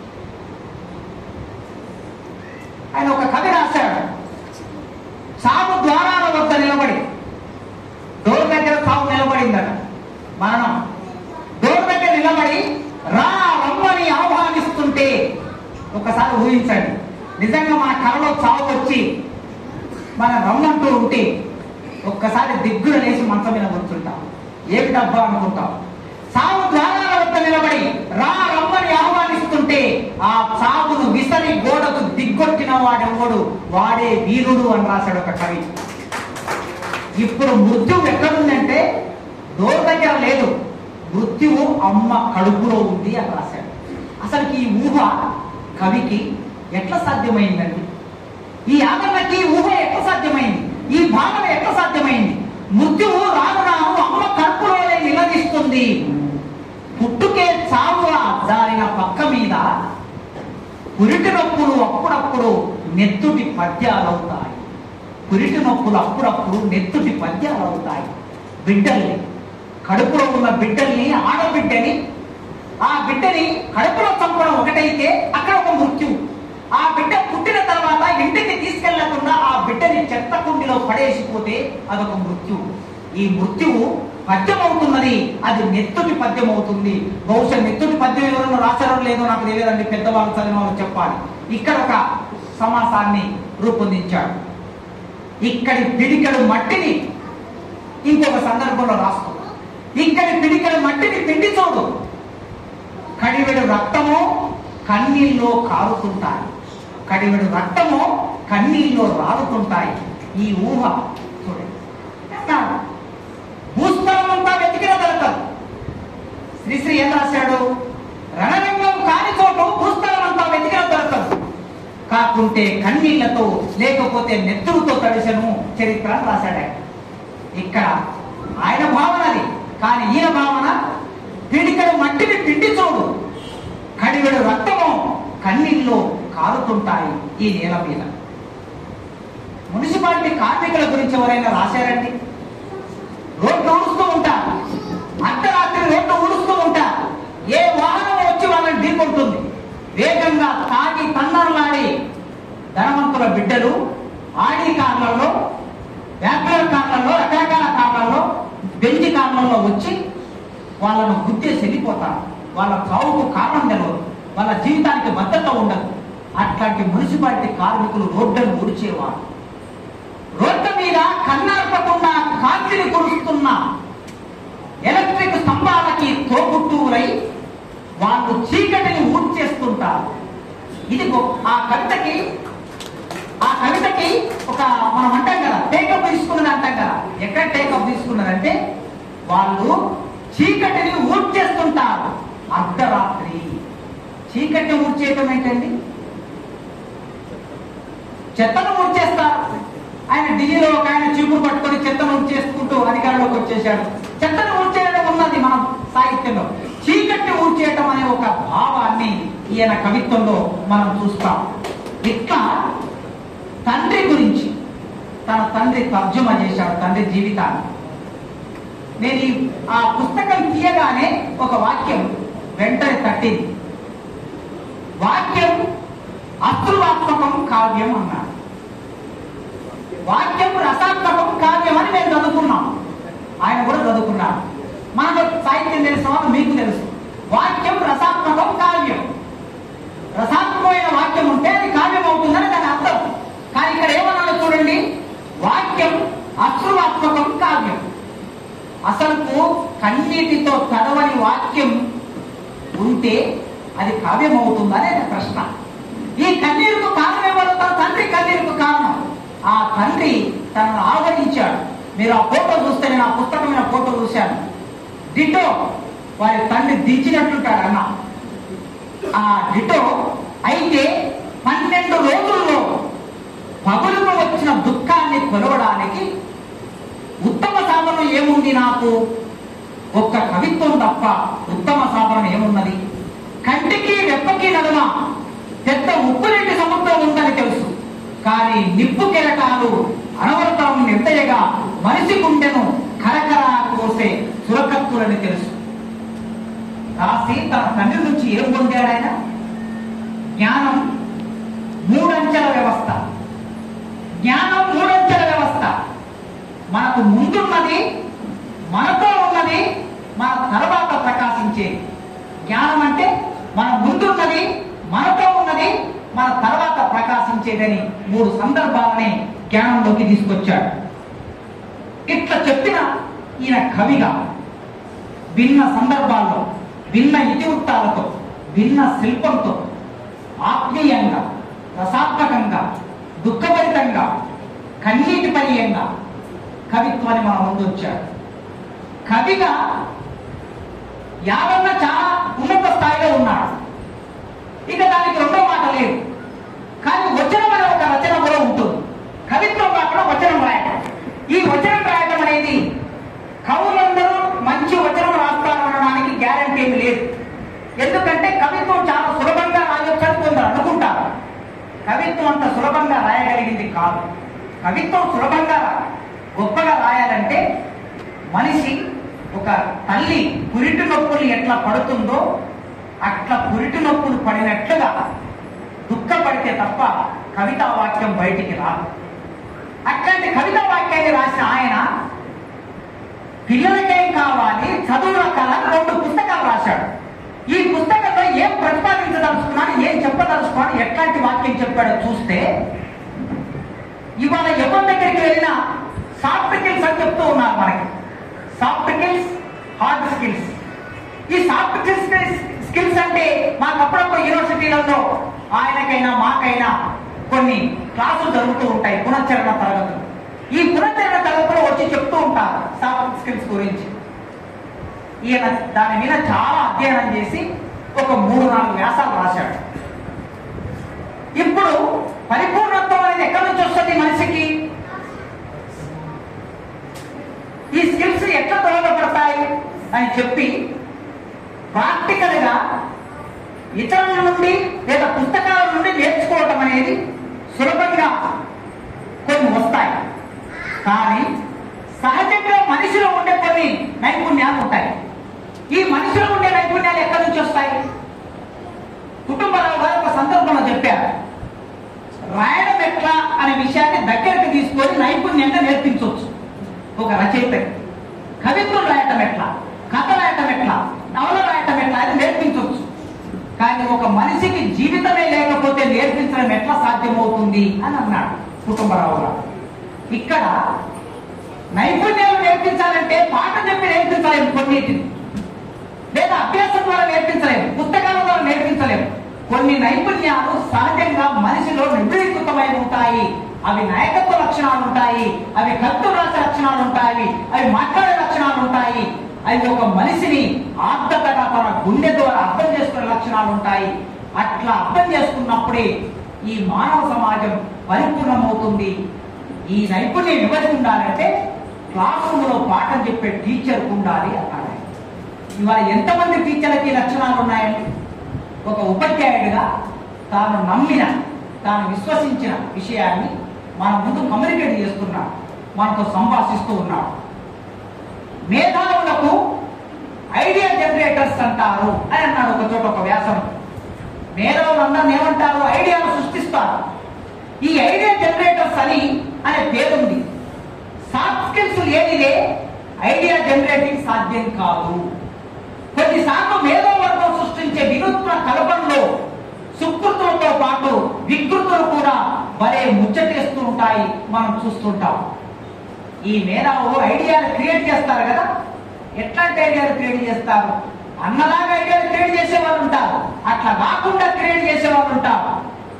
A: ఆయన ఒక కవి రాశాడు, సాగు ద్వారాల వద్ద నిలబడి, డోర్ దగ్గర సాగు నిలబడిందట, మరణం డోర్ దగ్గర నిలబడి రా రమ్మని ఆహ్వానిస్తుంటే, ఒకసారి ఊహించండి, నిజంగా మన కళలో చావు వచ్చి మన రమ్మంటూ ఉంటే ఒక్కసారి దిగ్గున లేచి మంచం మీద కూర్చుంటాం, ఏమి డబ్బా అనుకుంటాం. సాగు ద్వారాల వద్ద నిలబడి రా రమ్మని ఆహ్వానిస్తుంటే ఆ సాగును విసరి గోడకు దిగ్గొట్టిన వాడెవడు వాడే వీరుడు అని రాశాడు ఒక కవి. ఇప్పుడు మృత్యువు ఎక్కడుందంటే డోర్ దగ్గర లేదు, మృత్యువు అమ్మ కడుపులో ఉంది అని రాశాడు. అసలు ఈ ఊహ కవికి ఎట్లా సాధ్యమైందండి? ఈ ఆదరణకి ఊహ ఎట్లా సాధ్యమైంది? ఈ భావన ఎట్లా సాధ్యమైంది? మృత్యువు రాను రాను అమ్మ కడుపులోనే నిలదీస్తుంది. పుట్టుకే చావుగా జారిన పక్క మీద పురిటి నొప్పులు అప్పుడప్పుడు నెత్తుటి పద్యాలు అవుతాయి. పురిటి నొప్పులు అప్పుడప్పుడు నెత్తుటి పద్యాలు అవుతాయి. బిడ్డల్ని, కడుపులో ఉన్న బిడ్డల్ని, ఆడబిడ్డని, ఆ బిడ్డని కడుపులో చంపడం ఒకటైతే అక్కడ ఒక మృత్యువు. ఆ బిడ్డ పుట్టిన తర్వాత ఇంటికి తీసుకెళ్లకుండా ఆ బిడ్డని చెత్త కుండిలో పడేసిపోతే అదొక మృత్యువు. ఈ మృత్యువు పద్యం అవుతున్నది, అది నెత్తుటి పద్యం అవుతుంది. బహుశా నెత్తుటి పద్యం ఎవరైనా రాశారో లేదో నాకు తెలియదండి, పెద్దవాళ్ళు చదివిన వాళ్ళు చెప్పాలి. ఇక్కడ ఒక సమాసాన్ని రూపొందించాడు. ఇక్కడి పిడికెడు మట్టిని ఇంకొక సందర్భంలో రాస్తూ, ఇక్కడి పిడికెడు మట్టిని పిండి చూడు, కడివెడు రక్తము కన్నీళ్ళలో కారుతుంటాయి, కడివెడు రక్తము కన్నీళ్ళలో రాలుతుంటాయి. ఈ ఊహ చూడండి. భూస్థలం అంతా వెతికిన శ్రీశ్రీ ఏం రాశాడు? రణరంగం కాని చోటు పుస్తకం అంతా వెతికిన దొరకదు, కాకుంటే కన్నీళ్లతో లేకపోతే నెత్తురుతో తడిసెను చరిత్ర అని రాశాడు ఆయన. ఇక్కడ ఆయన భావన అది. కానీ ఈయన భావన పిడికడు మట్టిని పిండి చూడు, కడివెడు రక్తము కన్నీళ్ళు కారుతుంటాయి ఈ నేల మీద. మున్సిపాలిటీ కార్మికుల గురించి ఎవరైనా రాశారండి? రోడ్లు ఊడుస్తూ ఉంటారు, అర్ధరాత్రి రోడ్లు ఊడుస్తూ ఉంటారు, ఏ వాహనం వచ్చి వాళ్ళని ఢీకొంటుంది. వేగంగా తాగి తన్నర్లాడి ధనవంతుల బిడ్డలు ఆడి కార్లలో, వ్యాపార కార్లలో, రకరకాల కార్లలో, బెంజి కార్లలో వచ్చి వాళ్ళను గుద్దేసి వెళ్ళిపోతారు. వాళ్ళ చావుకు కారణం తెలియదు, వాళ్ళ జీవితానికి భద్రత ఉండదు. అట్లాంటి మున్సిపాలిటీ కార్మికులు రోడ్లను ఊడ్చేవారు. రోడ్ల మీద కన్నార్పకుండా కాంతిని కురుస్తున్న ఎలక్ట్రిక్ స్తంభాలకి తోబుట్టువులై వాళ్ళు చీకటిని ఊడ్చేస్తుంటారు. ఇది ఆ కవితకి ఒక మనం అంటాం కదా, టేకప్ తీసుకున్నది అంటాం కదా. ఎక్కడ టేకప్ తీసుకున్నారంటే వాళ్ళు చీకటిని ఊడ్చేస్తుంటారు. అర్ధరాత్రి చీకటిని ఊడ్చేయటం ఏంటండి? చెత్తను ఊడ్చేస్తారు. ఆయన ఢిల్లీలో ఒక ఆయన చీపురు పట్టుకొని చెత్తను ఊడ్చేసుకుంటూ అధికారంలోకి వచ్చేసాడు. చెత్తను ఊడ్చేయడం ఉన్నది మన సాహిత్యంలో. చీకటిని ఊడ్చేయటం అనే ఒక భావాన్ని ఈయన కవిత్వంలో మనం చూస్తాం. ఇట్లా తండ్రి గురించి తన తండ్రి తర్జుమా చేశాడు, తండ్రి జీవితాన్ని. నేను ఆ పుస్తకం తీయగానే ఒక వాక్యం వెంటనే తట్టింది. వాక్యం అశ్రువాత్మకం కావ్యం అన్నాడు. వాక్యం రసాత్మకం కావ్యం అని నేను చదువుకున్నాం, ఆయన కూడా చదువుకున్నాడు. మనకు సాహిత్యం తెలిసిన వాళ్ళు మీకు తెలుసు. వాక్యం రసాత్మకం కావ్యం. రసాత్మకమైన వాక్యం ఉంటే అది కావ్యం అవుతుందని దాని అర్థం. కానీ ఇక్కడ ఏమన్నా చూడండి, వాక్యం అశ్రువాత్మకం కావ్యం. అసలుకు కన్నీటితో చదవని వాక్యం ఉంటే అది కావ్యం అవుతుందనే ప్రశ్న. ఈ కన్నీరుకు కారణం ఎవరు? తన తండ్రి కన్నీరుకు కారణం. ఆ తండ్రి తనను ఆవరించాడు. మీరు ఆ ఫోటో చూస్తే, నేను ఆ పుస్తకమైన ఫోటో చూశాను. డిటో వారి తండ్రి దించినట్టుంటాడు అన్న. ఆ డిటో అయితే 12 రోజుల్లో పగులుకు వచ్చిన దుఃఖాన్ని కొలవడానికి ఉత్తమ సాధనం ఏముంది? నాకు ఒక్క కవిత్వం తప్ప ఉత్తమ సాధనం ఏమున్నది? కంటికి రెప్పకి నడుమ పెద్ద ఉప్పునీటి సముద్రం ఉందని తెలుసు, కానీ నిప్పు కెరటాలు అనవరతం నిర్దయగా మనిషి గుండెను కరకరా కోసే సురకత్తులని తెలుసు. రాసి తన తండ్రి నుంచి ఏం పొందాడు ఆయన? జ్ఞానం 3 అంచెల వ్యవస్థ. జ్ఞానం 3 అంచెల వ్యవస్థ. మనకు ముందున్నది, మనతో ఉన్నది, మన తర్వాత ప్రకాశించేది. జ్ఞానం అంటే మన ముందున్నది, మనతో ఉన్నది, మన తర్వాత ప్రకాశించేదని 3 సందర్భాలని జ్ఞానంలోకి తీసుకొచ్చాడు. ఇట్లా చెప్పిన ఈయన కవిగా భిన్న సందర్భాల్లో, భిన్న ఇతివృత్తాలతో, భిన్న శిల్పంతో, ఆత్మీయంగా, రసాత్మకంగా, దుఃఖభరితంగా, కన్నీటి పర్యంగా కవిత్వాన్ని మన ముందు వచ్చాడు. కవిగా యావన్న చాలా ఉన్నత స్థాయిలో ఉన్నాడు. ఇక దానికి రెండో మాట లేదు. కానీ వచనం అనే ఒక రచన కూడా ఉంటుంది. కవిత్వం కాకుండా వచనం రాయటం. ఈ వచనం రాయటం అనేది కవులందరూ మంచి వచనం రాస్తారనడానికి గ్యారంటీ ఏమి లేదు. ఎందుకంటే కవిత్వం చాలా సులభంగా రాయొచ్చని కొందరు అనుకుంటారు. కవిత్వం అంత సులభంగా రాయగలిగింది కాదు. కవిత్వం సులభంగా గొప్పగా రాయాలంటే మనిషి, ఒక తల్లి పురిటి నొప్పులు ఎట్లా పడుతుందో అట్లా పురిటి నొప్పులు పడినట్లుగా దుఃఖపడితే తప్ప కవితా వాక్యం బయటికి రాదు. అట్లాంటి కవితా వాక్యాన్ని రాసిన ఆయన పిల్లలకేం కావాలి, చదువుల కాలని 2 పుస్తకాలు రాశాడు. ఈ పుస్తకంలో ఏం ప్రతిపాదించదలుచుకున్నాను, ఏం చెప్పదలుచుకున్నాను, ఎట్లాంటి వాక్యం చెప్పాడో చూస్తే, ఇవాళ ఎవరి దగ్గరికి వెళ్ళినా సాఫ్ట్ స్కిల్స్ అని చెప్తూ ఉన్నారు మనకి. Soft skills, hard skills. ఈ సాఫ్ట్ స్కిల్స్ అంటే మాకు అప్పుడప్పుడు యూనివర్సిటీలలో ఆయనకైనా మాకైనా కొన్ని క్లాసులు జరుగుతూ ఉంటాయి, పునశ్చరణ తరగతులు. ఈ పునశ్చరణ తరగతులు వచ్చి చెప్తూ ఉంటారు సాఫ్ట్ స్కిల్స్ గురించి. ఈయన దాని మీద చాలా అధ్యయనం చేసి ఒక 3-4 వ్యాసాలు రాశాడు. ఇప్పుడు పరిపూర్ణత్వం అనేది ఎక్కడి నుంచి వస్తుంది మనిషికి? ఈ స్కిల్స్ ఎట్లా దోహదపడతాయి అని చెప్పి ప్రాక్టికల్ గా ఇతరుల నుండి లేదా పుస్తకాల నుండి నేర్చుకోవటం అనేది సులభంగా కొన్ని వస్తాయి. కానీ సహజంగా మనిషిలో ఉండే కొన్ని నైపుణ్యాలు ఉంటాయి. ఈ మనిషిలో ఉండే నైపుణ్యాలు ఎక్కడి నుంచి వస్తాయి? కుటుంబరావు గారు ఒక సందర్భంలో చెప్పారు, రాయడం ఎట్లా అనే విషయాన్ని దగ్గరికి తీసుకొని నైపుణ్యంగా నేర్పించవచ్చు. ఒక రచయితకి కవిత్వం రాయటం ఎట్లా, కథ రాయటం ఎట్లా, నవల రాయటం ఎట్లా అది నేర్పించవచ్చు. కానీ ఒక మనిషికి జీవితమే లేకపోతే నేర్పించడం ఎట్లా సాధ్యమవుతుంది అని అన్నాడు కుటుంబరావు గారు. ఇక్కడ నైపుణ్యాలు నేర్పించాలంటే పాఠం చెప్పి నేర్పించలేము, కొన్నిటిని లేదా అభ్యాసం ద్వారా నేర్పించలేము, పుస్తకాల ద్వారా నేర్పించలేము. కొన్ని నైపుణ్యాలు సహజంగా మనిషిలో నిబిడీకృతమై ఉంటాయి. అవి నాయకత్వ లక్షణాలు ఉంటాయి, అవి కవిత్వ రాసే లక్షణాలు ఉంటాయి, అవి మాట్లాడే లక్షణాలు ఉంటాయి. అవి ఒక మనిషిని ఆర్థకగా తన గుండె ద్వారా అర్థం చేసుకునే లక్షణాలు ఉంటాయి. అట్లా అర్థం చేసుకున్నప్పుడే ఈ మానవ సమాజం పరిపూర్ణమవుతుంది. ఈ నైపుణ్యం ఎవరికి ఉండాలంటే క్లాస్ రూమ్ లో పాఠం చెప్పే టీచర్కు ఉండాలి అన్నాడు. ఇవాళ ఎంతమంది టీచర్లకి లక్షణాలు ఉన్నాయండి? ఒక ఉపాధ్యాయుడిగా తాను నమ్మిన, తాను విశ్వసించిన విషయాన్ని మన ముందు కమ్యూనికేట్ చేస్తున్నాడు, మనతో సంభాషిస్తూ ఉన్నాడు. మేధావులకు ఐడియా జనరేటర్స్ అంటారు అని అన్నాడు ఒక చోట ఒక వ్యాసం. మేధావులు అందరిని ఏమంటారు? ఐడియాను సృష్టిస్తారు. ఈ ఐడియా జనరేటర్స్ అని అనే పేరుంది. సాఫ్ట్ స్కిల్స్ లేనిదే ఐడియా జనరేటింగ్ సాధ్యం కాదు. కొన్నిసార్లు మేధోవర్గం సృష్టించే వినూత్న కల్పనలో సుకృతులతో పాటు వికృతులు కూడా భలే ముచ్చటేస్తూ ఉంటాయి, మనం చూస్తుంటాం. ఈ మేధావులు ఐడియాలు క్రియేట్ చేస్తారు కదా. ఎట్లాంటి ఐడియాలు క్రియేట్ చేస్తారు? అన్నలాగా ఐడియాలు క్రియేట్ చేసే వాళ్ళు ఉంటారు, అట్లా కాకుండా క్రియేట్ చేసే వాళ్ళు ఉంటారు.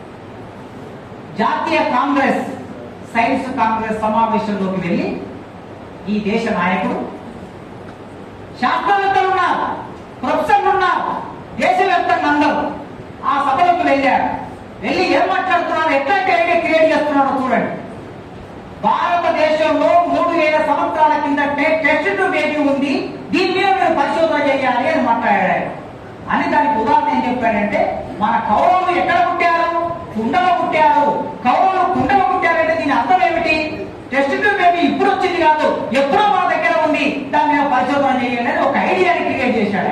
A: జాతీయ కాంగ్రెస్ సైన్స్ కాంగ్రెస్ సమావేశంలోకి వెళ్ళి ఈ దేశ నాయకుడు, శాస్త్రవేత్తలు ఉన్నారు, ప్రొఫెసర్లు ఉన్నారు, దేశవ్యాప్తంగా అందరూ ఆ సభలోకి వెళ్ళారు. వెళ్ళి ఏం మాట్లాడుతున్నారు, ఎట్లాంటి ఐడియా క్రియేట్ చేస్తున్నారో చూడండి. భారతదేశంలో 3000 సంవత్సరాల కింద టెస్ట్ ట్యూబ్ బేబీ ఉంది, దీని మీద మీరు పరిశోధన చేయాలి అని మాట్లాడాడు. అని దానికి ఉదాహరణ ఏం చెప్పాడంటే, మన కౌరవులు ఎక్కడ పుట్టారు? కుండలో పుట్టారు. కౌరవులు కుండలో పుట్టారంటే దీని అర్థం ఏమిటి? టెస్ట్ ట్యూబ్ బేబీ ఇప్పుడు వచ్చింది కాదు, ఎప్పుడో మన దగ్గర ఉంది, దాని మీద పరిశోధన చేయాలి అని ఒక ఐడియాని క్రియేట్ చేశాడు.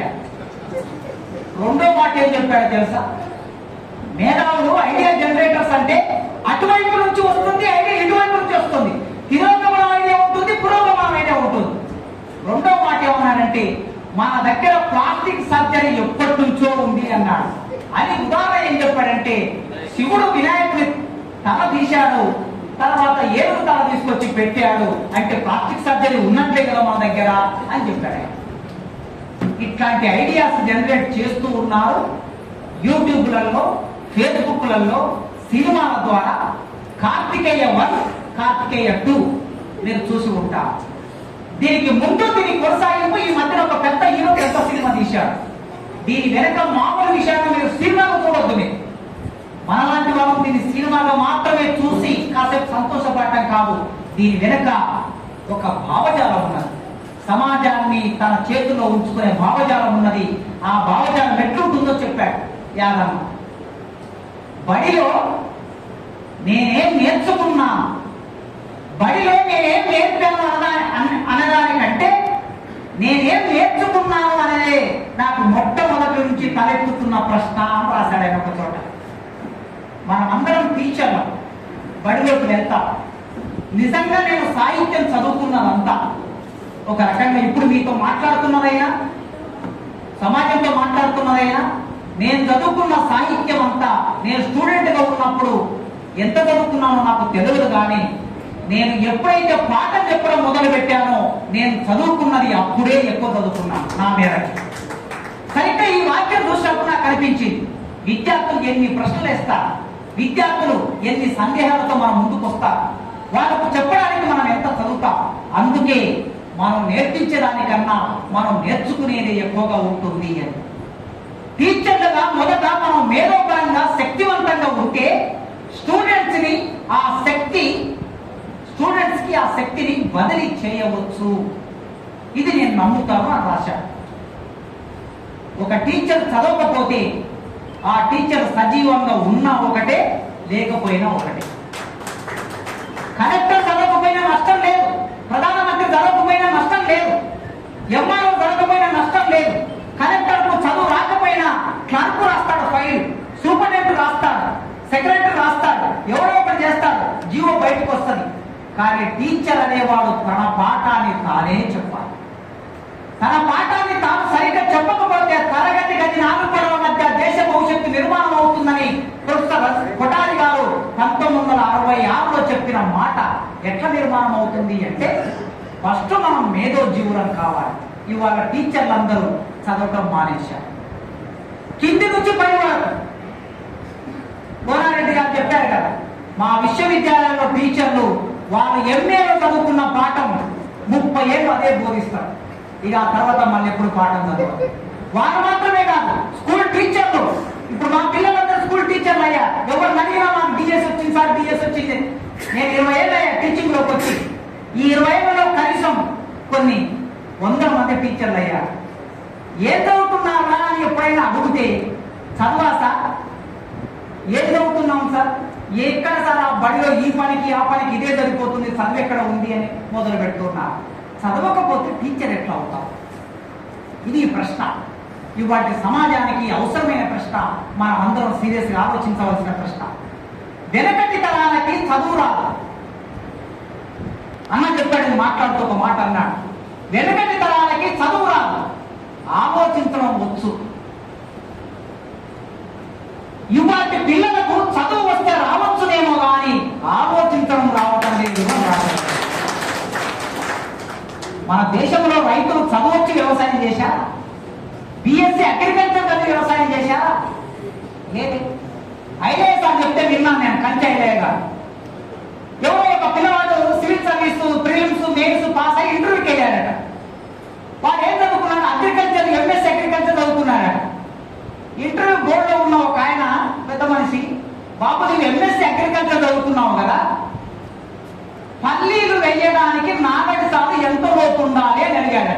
A: రెండో మాట ఏం చెప్పాడో తెలుసా? మేధావులు ఐడియా జనరేటర్స్ అంటే అటువైపు నుంచి వస్తుంది ఐడియా, ఇటువైపు నుంచి వస్తుంది. తిరోగమనం ఐడియా ఉంటుంది, పురోగమనం ఐడియా ఉంటుంది. రెండో మాట ఏమన్నాడంటే, మన దగ్గర ప్లాస్టిక్ సర్జరీ ఎప్పటి నుంచో ఉంది అన్నాడు. అని ఉదాహరణ ఏం చెప్పాడంటే, శివుడు వినాయకుడి తల తీశాడు, తర్వాత ఏనుగు తల తీసుకొచ్చి పెట్టాడు అంటే ప్లాస్టిక్ సర్జరీ ఉన్నట్లే కదా మన దగ్గర అని చెప్పాడు. ఇట్లాంటి ఐడియాస్ జనరేట్ చేస్తూ ఉన్నారు. యూట్యూబ్లలో, ఫేస్బుక్లలో, సినిమాల ద్వారా కార్తికేయ 1, కార్తికేయ 2 మీరు చూసి ఉంటారు. దీనికి ముందు దీని కొనసాగింపు ఈ మధ్యన ఒక పెద్ద హీరో పెద్ద సినిమా తీశాడు. దీని వెనక మామూలు విషయాన్ని మీరు సినిమాగా చూడొద్దు. మీరు మనలాంటి వాళ్ళు దీని సినిమాగా మాత్రమే చూసి కాసేపు సంతోషపడటం కాదు. దీని వెనక ఒక భావజాలం ఉన్నది, సమాజాన్ని తన చేతుల్లో ఉంచుకునే భావజాలం ఉన్నది. ఆ భావజాలం ఎట్లుంటుందో చెప్పాడు యాదమ్మ. బడిలో నేనేం నేర్చుకున్నా, బడిలో నేనేం నేర్పాను అనడానికంటే నేనేం నేర్చుకున్నాను అనేది నాకు మొట్టమొదటి నుంచి తలెత్తుతున్న ప్రశ్న అని రాశాడు ఆయన ఒక చోట. మనమందరం టీచర్లు, బడిలోకి వెళ్తాం. నిజంగా నేను సాహిత్యం చదువుకున్నదంతా ఒక రకంగా ఇప్పుడు మీతో మాట్లాడుతున్నదైనా, సమాజంతో మాట్లాడుతున్నదైనా, నేను చదువుకున్న సాహిత్యం అంతా నేను స్టూడెంట్ గా ఉన్నప్పుడు ఎంత చదువుకున్నానో నాకు తెలియదు. కానీ నేను ఎప్పుడైతే పాఠం చెప్పడం మొదలు పెట్టానో నేను చదువుకున్నది అప్పుడే ఎక్కువ చదువుకున్నాను నా మేరకు. సరిగ్గా ఈ వాక్యం చూసినప్పుడు నాకు అనిపించింది, విద్యార్థులు ఎన్ని ప్రశ్నలు వేస్తారు, విద్యార్థులు ఎన్ని సందేహాలతో మనం ముందుకు వస్తారు, వాళ్ళకు చెప్పడానికి మనం ఎంత చదువుతాం. అందుకే మనం నేర్పించేదానికన్నా మనం నేర్చుకునేది ఎక్కువగా ఉంటుంది అని. టీచర్లుగా మొదట మనం మేధోపరంగా శక్తివంతంగా ఉంటే స్టూడెంట్స్ కి ఆ శక్తిని బదిలీ చేయవచ్చు. ఇది నేను నమ్ముతాను అని రాశాను. ఒక టీచర్ చదవకపోతే ఆ టీచర్ సజీవంగా ఉన్నా ఒకటే, లేకపోయినా ఒకటే. కలెక్టర్ చదవకపోయినా నష్టం లేదు, ప్రధానమంత్రి చదవకపోయినా నష్టం లేదు, ఎంఆర్ఓ చదవకపోయినా నష్టం లేదు. కలెక్టర్ కు చదువు రాకపోయినా క్లర్క్ రాస్తాడు ఫైల్, సూపరింటెండెంట్ రాస్తాడు, సెక్రటరీ రాస్తాడు, ఎవరో ఒకటి చేస్తాడు, జీవో బయటకు వస్తుంది. కానీ టీచర్ అనేవాడు తన పాఠాన్ని తానే చెప్పాలి. తన పాఠాన్ని తాను సరిగ్గా చెప్పకపోతే తరగతి గది 4 గోడల మధ్య దేశ భవిష్యత్తు నిర్మాణం అవుతుందని ప్రొఫెసర్ కొఠారి గారు 1966లో చెప్పిన మాట ఎట్లా నిర్మాణం అవుతుంది అంటే, ఫస్ట్ మనం మేధో జీవులం కావాలి. ఇవాళ టీచర్లందరూ చదవటం మానేశారు. కింది నుంచి పై వరకు గోనారెడ్డి గారు చెప్పారు కదా, మా విశ్వవిద్యాలయంలో టీచర్లు వాళ్ళు ఎంఏలో చదువుకున్న పాఠం 30 ఏళ్ళు అదే బోధిస్తారు. ఇక ఆ తర్వాత మళ్ళీ ఎప్పుడు పాఠం చదవాలి. వాళ్ళు మాత్రమే కాదు, స్కూల్ టీచర్లు. ఇప్పుడు మా పిల్లలందరూ స్కూల్ టీచర్లు అయ్యా. ఎవరు అడిగినా మాకు డిఎస్ వచ్చింది సార్, డిఎస్ వచ్చింది. నేను 20 ఏళ్ళు అయ్యా టీచింగ్ లోకి వచ్చి. ఈ 20 ఏళ్ళలో కనీసం కొన్ని 100 మంది టీచర్లు అయ్యా. ఏం చదువుతున్నారా అని ఎప్పుడైనా అడిగితే, చదవా సార్, ఏం చదువుతున్నాం సార్, ఎక్కడ సార్ ఆ బడిలో ఈ పనికి ఆ పనికి ఇదే సరిపోతుంది, చదువు ఎక్కడ ఉంది అని మొదలు పెడుతున్నారు. చదవకపోతే టీచర్ ఎట్లా అవుతాం? ఇది ప్రశ్న. ఇవాటి సమాజానికి అవసరమైన ప్రశ్న. మనం అందరం సీరియస్ గా ఆలోచించవలసిన ప్రశ్న. వెనకటి తరాలకి చదువు రాదు అన్న చెప్పాడు. మాట్లాడుతూ ఒక మాట అన్నాడు, వెనకటి తరాలకి చదువు రాదు, ఆలోచించడం వచ్చు. ఇవాటి పిల్లలకు చదువు వస్తే రావచ్చునేమో కానీ ఆలోచించడం రావటం లేదు. మన దేశంలో రైతులు చదువొచ్చి వ్యవసాయం చేశారా? బిఎస్సీ అగ్రికల్చర్ చదివి వ్యవసాయం చేశారా? లేదు. ఐఏఎస్ అని చెప్తే విన్నాను నేను, కంచి ఐలయ్య గారు. ఎవరో ఒక పిల్లవాడు civil service prelims mains pass అయ్యి ఇంటర్వ్యూకి వెళ్ళాడట. వాడు ఏం చదువుకున్నాడు? అగ్రికల్చర్, ఎంఎస్ అగ్రికల్చర్ చదువుకున్నాడట. ఇంటర్వ్యూ బోర్డు లో ఉన్న ఒక ఆయన పెద్ద మనిషి, బాబు నువ్వు ఎంఎస్సీ అగ్రికల్చర్ చదువుకున్నావు కదా, పల్లీలు వేయడానికి నాగడి సాగు ఎంత లోపు ఉండాలి అని అడిగాడట.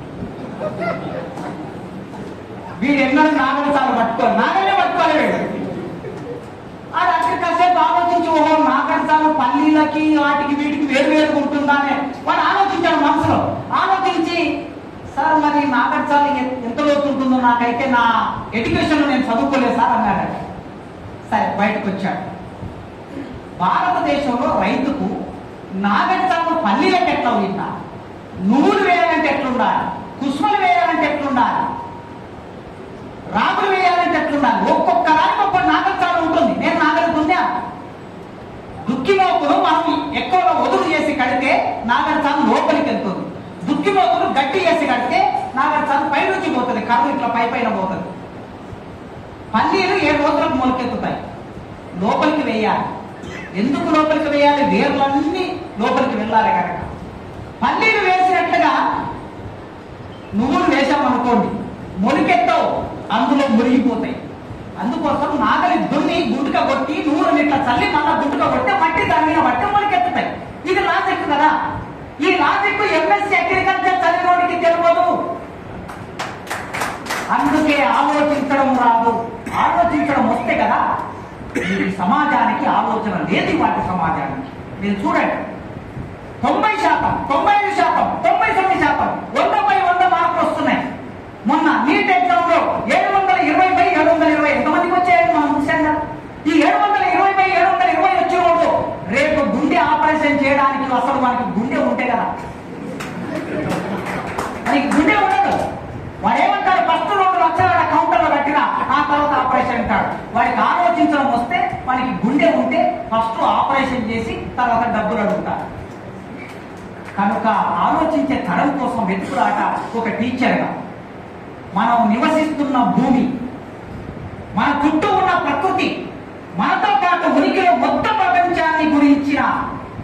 A: వీడు ఎన్నడూ నాగడి సాగు పట్టుకోవాలి, నాగడే పట్టుకోవాలి వీడు. అది అగ్రికల్చర్ ఆలోచించి, ఓహో నాగడి సాగు పల్లీలకి వాటికి వీటికి వేరు వేరుగా ఉంటుందా అని వాడు ఆలోచించాడు మనసులో. ఆలోచించి, సార్ మరి నాగడి సాగు ఎంత లోతు ఉంటుందో నాకైతే నా ఎడ్యుకేషన్ లో నేను చదువుకోలేదు సార్ అన్నాడట. సరే బయటకు వచ్చాడు. భారతదేశంలో రైతుకు నాగడి సాగు పల్లీలకు ఎట్లా ఉందా, నువ్వులు వేయాలంటే ఎట్లుండాలి, కుసుమలు వేయాలంటే ఎట్లుండాలి, రాగులు వేయాలంటే ఎట్లుండాలి, ఒక్కొక్క దానికి ఒక్కొక్క నాగడి సాగు ఉంటుంది. నేను నాగడి పొందా. దుక్కి మోపును మనం ఎక్కువగా వదులు చేసి కడితే నాగడి సాగు లోపలికి వెళ్తుంది. దుక్కి మోపును గట్టి చేసి కడితే నాగడి సాగు పై నుంచి పోతుంది, కర్రు ఇట్లా పైన పోతుంది. పల్లీలు 7 రోజులకు మొలకెత్తుతాయి. లోపలికి వేయాలి. ఎందుకు లోపలికి వేయాలి? వేర్లన్నీ లోపలికి వెళ్ళాలి కనుక. పల్లీలు వేసినట్లుగా నువ్వులు వేసామనుకోండి, మొలికెత్తవు, అందులో మురిగిపోతాయి. అందుకోసం నాగలి దున్ని గుంటుక కొట్టి నువ్వులను ఇట్లా చల్లి మళ్ళా గుంటుక కొట్టే మట్టి దాని మీద పట్టి మొలికెత్తుతాయి. ఇది లాజిక్ కదా. ఈ లాజిక్ ఎంఎస్సీ అగ్రికల్చర్ చదివినోడికి తెలియదు. అందుకే ఆలోచించడం రాదు. ఆలోచించడం వస్తే కదా. ఈ సమాజానికి ఆలోచన లేదు. వాటి సమాజానికి మీరు చూడండి, 90%, 95%, 99% 100/100 మార్కులు వస్తున్నాయి. మొన్న నీట్ ఎగ్జామ్ లో 720/720 ఎంతమందికి వచ్చాయని మనం చూసాం కదా. ఈ 720/720 వచ్చిన వాళ్ళు రేపు గుండె ఆపరేషన్ చేయడానికి అసలు మనకి గుండె ఉంటే కదా. మనకి గుండె ఉండదు. వాడు ఏమంటాడు? ఫస్ట్ 2 లక్షల కౌంటర్లో కట్టినా ఆ తర్వాత ఆపరేషన్ అంటాడు. వాడికి ఆలోచించడం వస్తే, వానికి గుండె ఉంటే ఫస్ట్ ఆపరేషన్ చేసి తర్వాత డబ్బులు అడుగుతాడు. కనుక ఆలోచించే తరం కోసం వెతుకులాట ఒక టీచర్గా. మనం నివసిస్తున్న భూమి, మన చుట్టూ ఉన్న ప్రకృతి, మనతో పాటు ఉనికిలో మొత్తం ప్రపంచాన్ని గురించిన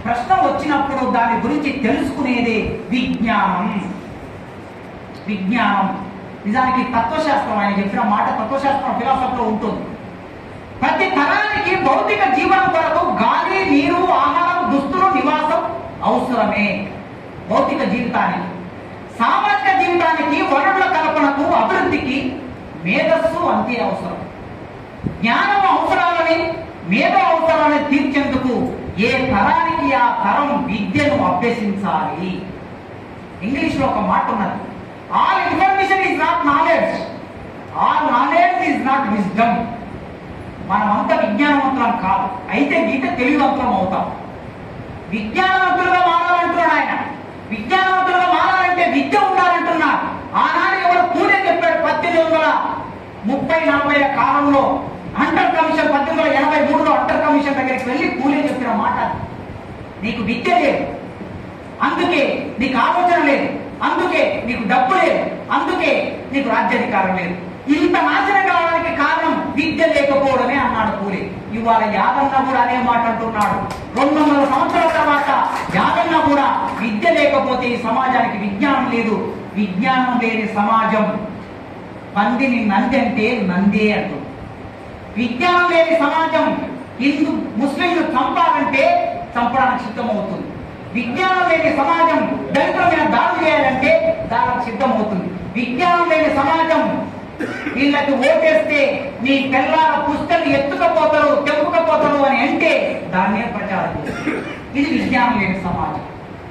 B: ప్రశ్న వచ్చినప్పుడు దాని గురించి తెలుసుకునేదే విజ్ఞానం. విజ్ఞానం నిజానికి తత్వశాస్త్రం, ఆయన చెప్పిన మాట తత్వశాస్త్రం ఫిలాసఫీలో ఉంటుంది. ప్రతి తరానికి భౌతిక జీవనం కొరకు గాలి, నీరు, ఆహారం, దుస్తులు, నివాసం అవసరమే. భౌతిక జీవితానికి, సామాజిక జీవితానికి, వనరుల కల్పనకు, అభివృద్ధికి మేధస్సు అంతే అవసరం. జ్ఞానం అవసరాలని, మేధ అవసరాలని తీర్చేందుకు ఏ తరానికి ఆ తరం విద్యను అభ్యసించాలి. ఇంగ్లీష్ లో ఒక మాట ఉన్నది, all information is not knowledge, all knowledge is not wisdom. మనమంతా విజ్ఞానవంతులం కాదు, అయితే గీత తెలివివంతులం అవుతాం. విజ్ఞానవంతులుగా మారాలంటున్నాడు ఆయన. విజ్ఞానవంతులుగా మారాలంటే విద్య ఉండాలంటున్నాడు. ఆనాడు ఎవరు పూలే చెప్పాడు 1830-40 కాలంలో హంటర్ కమిషన్, 1883లో హంటర్ కమిషన్ దగ్గరికి వెళ్ళి పూలే చెప్పిన మాట, నీకు విద్య లేదు, అందుకే నీకు ఆలోచన లేదు, అందుకే నీకు డబ్బు లేదు, అందుకే నీకు రాజ్యాధికారం లేదు. ఇంత నాశనం కావడానికి కారణం విద్య లేకపోవడమే అన్నాడు పూలే. ఇవాళ యాదన్న కూడా అదే మాట అంటున్నాడు. 200 సంవత్సరాల తర్వాత యాదన్న కూడా విద్య లేకపోతే ఈ సమాజానికి విజ్ఞానం లేదు, విజ్ఞానం లేని సమాజం పందిని నంది అంటే నందే అంటుంది. విజ్ఞానం లేని సమాజం హిందూ ముస్లింలు చంపాలంటే చంపడానికి సిద్ధమవుతుంది. విజ్ఞానం లేని సమాజం దళితుల మీద దాడి చేయాలంటే దానికి సిద్ధమవుతుంది. విజ్ఞానం లేని సమాజం వీళ్ళకి ఓటేస్తే నీ పిల్లల పుస్తకం ఎత్తుకపోతారు, తెంపుకపోతారు అని అంటే దాన్నే ప్రచారం చేస్తారు. ఇది విజ్ఞానం లేని సమాజం.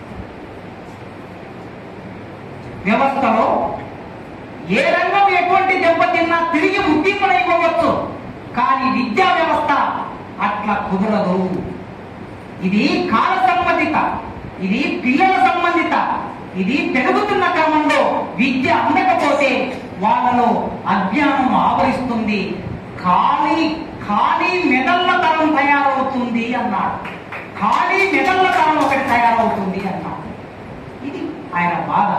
B: వ్యవస్థలో ఏ రంగం ఎటువంటి దెబ్బతిన్నా తిరిగి ఉద్దీపన ఇవ్వవచ్చు, కానీ విద్యా వ్యవస్థ అట్లా కుదరదు. ఇది కాల సంబంధిత, ఇది పిల్లల సంబంధిత, ఇది పెరుగుతున్న క్రమంలో విద్య అందకపోతే వాళ్ళలో అజ్ఞానం ఆవరిస్తుంది, ఖాళీ మెదళ్ళ తరం తయారవుతుంది అన్నాడు. ఖాళీ మెదళ్ళ తరం ఒకటి తయారవుతుంది అన్నాడు. ఇది ఆయన బాధ.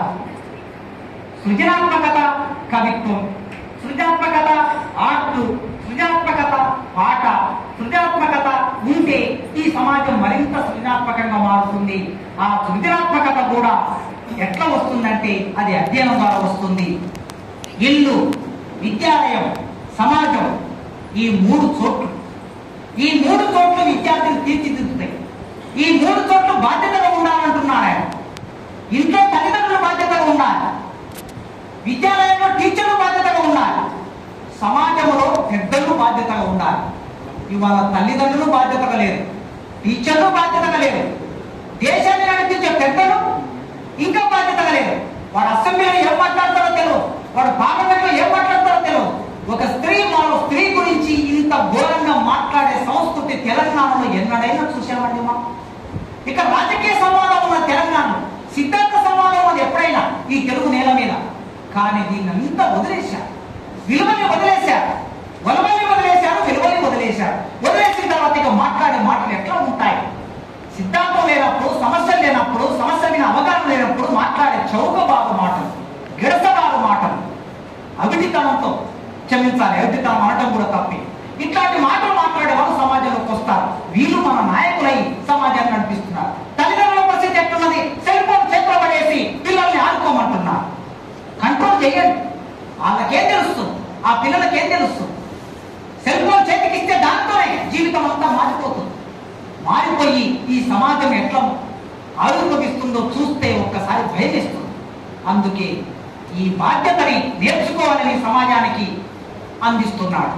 B: సృజనాత్మకత కవిత్వం, సృజనాత్మకత ఆర్ట్, సృజనాత్మకత పాట, సృజనాత్మకత ఉంటే ఈ సమాజం మరింత సృజనాత్మకంగా మారుతుంది. ఆ సృజనాత్మకత కూడా ఎట్లా వస్తుందంటే అది అధ్యయనం ద్వారా వస్తుంది. ఇల్లు, విద్యాలయం, సమాజం, ఈ 3 చోట్లు, ఈ 3 చోట్లు విద్యార్థులు తీర్చిదిద్దుతాయి. ఈ 3 చోట్లు బాధ్యతగా ఉండాలంటున్నాడు ఆయన. ఇంట్లో తల్లిదండ్రులు బాధ్యతగా ఉండాలి, విద్యాలయంలో టీచర్లు బాధ్యతగా ఉండాలి, సమాజంలో పెద్దలు బాధ్యతగా ఉండాలి. ఇవాళ తల్లిదండ్రులు బాధ్యతగా లేరు, టీచర్లు బాధ్యతగా లేరు, దేశాన్ని నడిపించే పెద్దలు ఇంకా బాధ్యతగా లేరు. వాడు అసెంబ్లీలో ఏం మాట్లాడతారో తెలియదు, వాడు పార్లమెంట్లో ఏం మాట్లాడతారో తెలియదు. ఒక స్త్రీ మరో స్త్రీ గురించి ఇంత ఘోరంగా మాట్లాడే సంస్కృతి తెలంగాణలో ఎన్నడైనా చూసామండి మనం. ఇక రాజకీయ సంవాదం ఉన్న తెలంగాణ, సిద్ధాంత సంవాదం ఉన్నది ఎప్పుడైనా ఈ తెలుగు నేల మీద. కానీ దీన్ని అంతా వదిలేశారు, విలువని వదిలేశారు, వలవల్ని వదిలేశారు, విలువని వదిలేశారు. వదిలేసిన తర్వాత ఇక మాట్లాడే మాటలు ఎట్లా ఉంటాయి? సిద్ధాంతం లేనప్పుడు, సమస్యలు లేనప్పుడు, సమస్య మీద అవగాహన లేనప్పుడు మాట్లాడే చౌకబాబు మాటలు, గిడసబాబు మాటలు, అవిటితనంతో, క్షమించాలి అవిటితనం అనటం కూడా తప్పే, ఇట్లాంటి మాటలు మాట్లాడే వాళ్ళు సమాజంలోకి వస్తారు. వీళ్ళు మన నాయకులై సమాజాన్ని నడిపిస్తున్నారు. తల్లిదండ్రుల పరిస్థితి ఎట్లున్నది? సెల్ ఫోన్ చేతిలో పడేసి పిల్లల్ని ఆడుకోమంటున్నారు. కంట్రోల్ చేయండి. వాళ్ళకేం తెలుస్తుంది? ఆ పిల్లలకేం తెలుస్తుంది? సెల్ ఫోన్ చేతికి ఇస్తే దాంతోనే జీవితం అంతా మారిపోతుంది. మారిపోయి ఈ సమాజం ఎట్లా ఆవిర్భవిస్తుందో చూస్తే ఒక్కసారి భయమేస్తుంది. అందుకే ఈ బాధ్యతని నేర్చుకోవాలని సమాజానికి అందిస్తున్నాడు.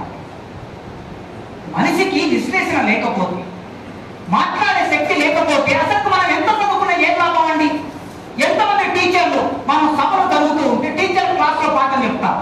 B: మనిషికి విశ్లేషణ లేకపోతే, మాట్లాడే శక్తి లేకపోతే అసలు మనం ఎంత చదువుకున్నా ఏం లాభం అండి? ఎంతమంది టీచర్లు మనం సభలు జరుగుతూ ఉంటే టీచర్లు క్లాస్లో పాఠం చెప్తారు.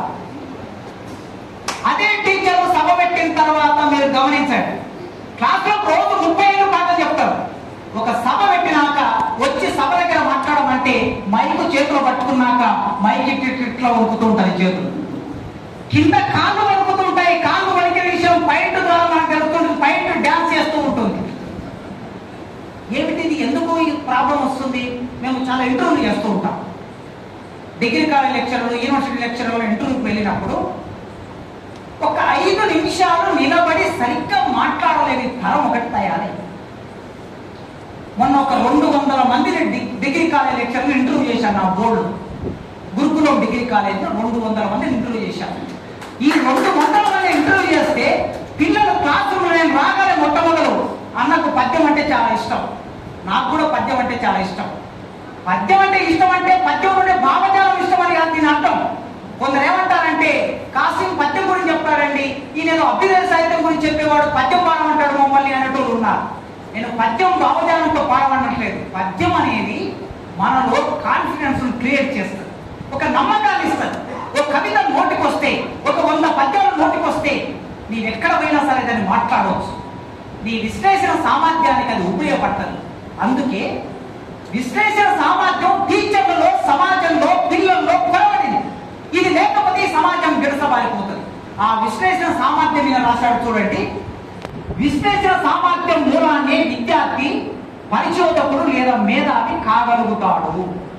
B: అదే టీచర్లు సభ పెట్టిన తర్వాత మీరు గమనించండి, క్లాస్లో రోజు 30 ఏళ్ళు పాఠం చెప్తారు. ఒక సభ పెట్టినాక వచ్చి సభ దగ్గర మాట్లాడమంటే మైకు చేతిలో పట్టుకున్నాక మైక్ ఇట్లా వణుకుతూ ఉంటుంది, చేతులు కింద కాళ్ళు వణుకుతూ ఉంటాయి. కాళ్ళు వణికే విషయం పైంట్ ద్వారా మనకు తెలుస్తుంది. పైంట్ డ్యాన్స్ చేస్తూ ఉంటుంది. ఏమిటిది? ఎందుకు ఈ ప్రాబ్లం వస్తుంది? మేము చాలా ఇంటర్వ్యూలు చేస్తూ ఉంటాం. డిగ్రీ కాలేజ్ లెక్చరర్లు, యూనివర్సిటీ లెక్చరర్లు ఇంటర్వ్యూకి వెళ్ళినప్పుడు ఒక 5 నిమిషాలు నిలబడి సరిగ్గా మాట్లాడలేని తరం ఒకటి తయారై
A: మొన్న ఒక 200 మందిని డిగ్రీ కాలేజ్ లెక్చర్లు ఇంటర్వ్యూ చేశాను. నా బోర్డు గురుకులం డిగ్రీ కాలేజ్లో 200 మందిని ఇంటర్వ్యూ చేశాను. ఈ 200 మంది ఇంటర్వ్యూ చేస్తే పిల్లలు క్లాస్ రూమ్లో నేను రాగానే మొట్టమొదలు అన్నకు పద్యం అంటే చాలా ఇష్టం, నాకు కూడా పద్యం అంటే చాలా ఇష్టం. పద్యం అంటే ఇష్టం అంటే పద్యం ఉండే భావజాలం ఇష్టం అని కాదు దీని అర్థం. కొందరు ఏమంటారంటే కాసిం పద్యం గురించి చెప్తారండి, ఈయన అభ్యుదయ సాహిత్యం గురించి చెప్పేవాడు పద్యం పాడమంటాడు మమ్మల్ని అనేటోళ్ళు ఉన్నారు. నేను పద్యం భావజాలంతో పాడమనట్లేదు. పద్యం అనేది మనలో కాన్ఫిడెన్స్ క్రియేట్ చేస్తుంది, ఒక నమ్మకాన్ని ఇస్తుంది. ఒక కవిత నోటికొస్తే, ఒక 100 పద్యాలు నోటికొస్తే నీవెక్కడ పోయినా సరే దాన్ని మాట్లాడవచ్చు. నీ విశ్లేషణ సామర్థ్యానికి అది ఉపయోగపడుతుంది. అందుకే విశ్లేషణ సామర్థ్యం టీచర్లలో, సమాజంలో, పిల్లల్లో కొరవడింది. ఇది లేకపోతే సమాజం గిడసబారిపోతుంది. ఆ విశ్లేషణ సామర్థ్యం మీద రాశాడు చూడండి. విశ్లేషణ సామర్థ్యం మూలాన్ని విద్యార్థి పరిశోధకుడు లేదా మేధావి కాగలుగుతాడు.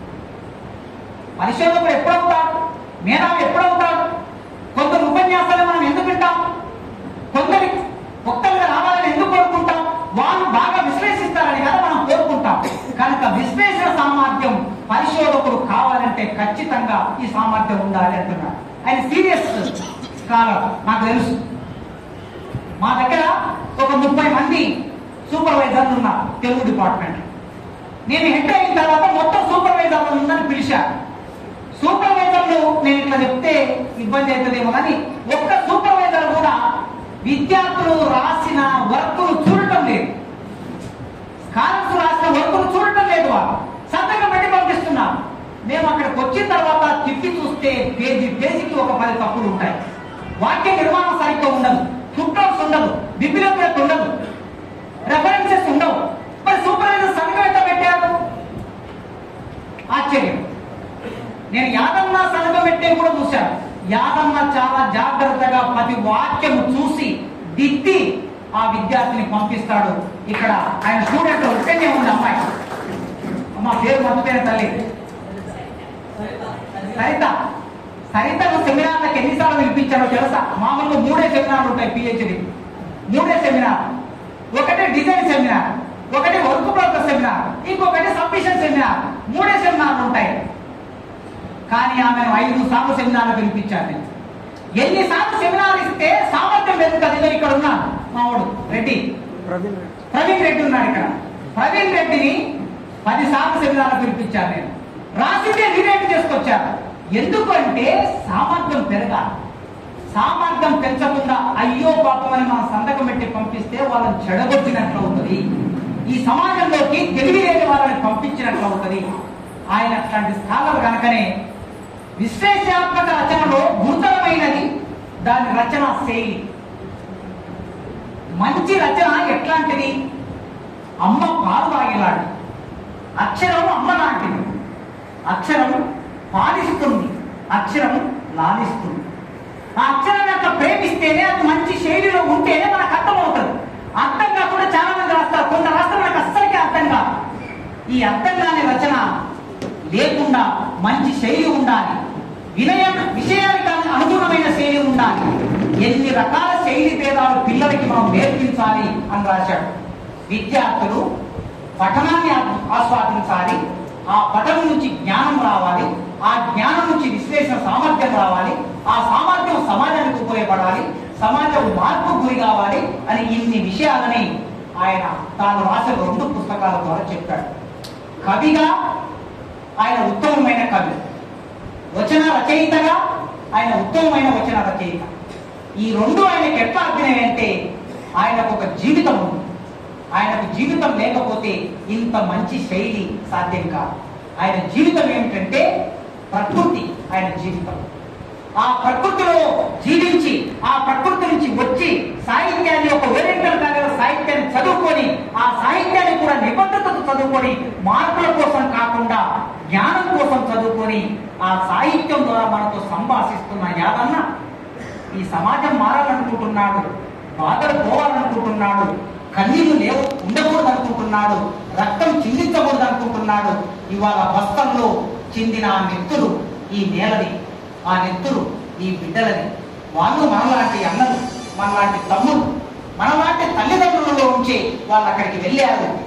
A: పరిశోధకుడు ఎప్పుడవుతాడు? మేధావి ఎప్పుడవుతాడు? కొందరు ఉపన్యాసాలు మనం ఎందుకు వింటాం? కొందరి ఒక్కరిగా రావాలని ఎందుకు కోరుకుంటాం? వాళ్ళు బాగా విశ్లేషిస్తారని కదా మనం కోరుకుంటాం. కనుక విశ్లేషణ సామర్థ్యం పరిశోధకుడు కావాలంటే ఖచ్చితంగా ఈ సామర్థ్యం ఉండాలి అంటున్నాడు. ఆయన సీరియస్ స్కాలర్, నాకు తెలుసు. మా దగ్గర ఒక 30 మంది సూపర్వైజర్లు ఉన్నారు తెలుగు డిపార్ట్మెంట్. నేను హెడ్ అయిన తర్వాత మొత్తం సూపర్వైజర్లు ఉందని పిలిచాను. సూపర్వైజర్లు నేను ఇట్లా చెప్తే ఇబ్బంది అవుతుందేమో కానీ ఒక్క సూపర్వైజర్ కూడా విద్యార్థులు రాసిన వర్కులు చూడటం లేదు, స్కాలర్స్ రాసిన వర్కులు చూడటం లేదు. వాళ్ళు సంతకం పెట్టి పంపిస్తున్నారు. మేము అక్కడికి వచ్చిన తర్వాత తిప్పి చూస్తే పేజీకి ఒక 10 తప్పులు ఉంటాయి. వాక్య నిర్మాణం సరిగ్గా ఉండదు, ఫుట్నోట్స్ ఉండదు, బిబ్లియోగ్రఫీ ఉండదు, రెఫరెన్సెస్ ఉండవు. మరి సూపర్వైజర్ సంతకం ఎట్లా పెట్టారు? ఆశ్చర్యం. నేను యాదన్న సంతకం పెట్టే కూడా చూశాను. యాదన్న చాలా జాగ్రత్తగా ప్రతి వాక్యం చూసి దిద్ది ఆ విద్యార్థిని పంపిస్తాడు. ఇక్కడ ఆయన స్టూడెంట్ ఒక్కనే ఉంది అమ్మాయి, అమ్మ పేరు మర్చిపోయిన తల్లి సరితను సెమినార్లకు ఎన్నిసార్లు పిలిపించారో తెలుసా? మామూలుగా 3 సెమినార్లు ఉంటాయి పిహెచ్డి, 3 సెమినార్. ఒకటి డిజైన్ సెమినార్, ఒకటి వర్క్ ప్రోగ్రెస్ సెమినార్, ఇంకొకటి సబ్మిషన్ సెమినార్. 3 సెమినార్లు ఉంటాయి. కానీ ఆమెను 5 సార్లు సెమినార్లు పిలిపించాను నేను. ఎన్నిసార్లు సెమినార్ ఇస్తే సామర్థ్యం పెరుగుతుంది. ఇక్కడ ఉన్నాను మావాడు రెడ్డి, ప్రవీణ్ రెడ్డి ఉన్నాడు ఇక్కడ. ప్రవీణ్ రెడ్డిని 10 సార్లు సెమినార్లు పిలిపించాను నేను. రాసిందే రిలేట్ చేసుకొచ్చాను. ఎందుకంటే సామర్థ్యం పెరగాలి. సామర్థ్యం పెంచకుండా అయ్యో పాపం అని మనం సంతకం పెట్టి పంపిస్తే వాళ్ళని చెడగొట్టినట్లు అవుతుంది. ఈ సమాజంలోకి తెలివి లేని వాళ్ళని పంపించినట్లు అవుతుంది. ఆయన అట్లాంటి స్కాలర్ కనుకనే విశ్లేషణాత్మక రచనలో గురుతరమైనది దాని రచన శైలి. మంచి రచన ఎట్లాంటిది? అమ్మ పాలు తాగేలాంటి. అక్షరం అమ్మ లాంటిది. అక్షరం పాలిస్తుంది, అక్షరం లాలిస్తుంది. ఆ అక్షరం యొక్క ప్రేమిస్తేనే, అది మంచి శైలిలో ఉంటేనే మనకు అర్థమవుతుంది. అర్థం కాకుండా చాలా మంది రాస్తారు, కొందరు రాస్తారు మనకు అస్సలకి అర్థం కాదు. ఈ అర్థం కాని రచన లేకుండా మంచి శైలి ఉండాలి, విషయానికి అనుగుణమైన శైలి ఉండాలి. ఎన్ని రకాల శైలి భేదాలు పిల్లలకి మనం నేర్పించాలి అని రాశాడు. విద్యార్థులు పఠనాన్ని ఆస్వాదించాలి, ఆ పఠనం నుంచి జ్ఞానం రావాలి, ఆ జ్ఞానం నుంచి విశ్లేషణ సామర్థ్యం రావాలి, ఆ సామర్థ్యం సమాజానికి ఉపయోగపడాలి, సమాజం మార్పు గురి కావాలి అని ఇన్ని విషయాలని ఆయన తాను రాసిన 2 పుస్తకాల ద్వారా చెప్పాడు. కవిగా ఆయన ఉత్తమమైన కవి, వచన రచయితగా ఆయన ఉత్తమమైన వచన రచయిత. ఈ 2 ఆయనకు ఎట్లా అర్థమయ్యాయంటే ఆయనకు ఒక జీవితం ఉంది. ఆయనకు జీవితం లేకపోతే ఇంత మంచి శైలి సాధ్యం కాదు. ఆయన జీవితం ఏమిటంటే ప్రకృతి. ఆయన జీవితం ఆ ప్రకృతిలో జీవించి, ఆ ప్రకృతి నుంచి వచ్చి సాహిత్యాన్ని, ఒక ఓరియంటల్ బ్యాక్గ్రౌండ్ సాహిత్యాన్ని చదువుకొని, ఆ సాహిత్యాన్ని కూడా నిబద్ధతతో చదువుకొని, మార్పుల కోసం కాకుండా జ్ఞానం కోసం చదువుకొని, ఆ సాహిత్యం ద్వారా మనతో సంభాషిస్తున్న యాదన్న ఈ సమాజం మారాలనుకుంటున్నాడు, బాధలు పోవాలనుకుంటున్నాడు, కన్నీళ్లు ఉండకూడదు అనుకుంటున్నాడు, రక్తం చిందించకూడదు అనుకుంటున్నాడు. ఇవాళ బస్తల్లో చిందిన ఆ నెత్తులు ఈ నేలది, ఆ నెత్తులు ఈ బిడ్డలది. వాళ్ళు మనలాంటి అన్నలు, మనలాంటి తమ్ముడు, మనలాంటి తల్లిదండ్రులలో ఉంచి వాళ్ళు అక్కడికి వెళ్ళారు.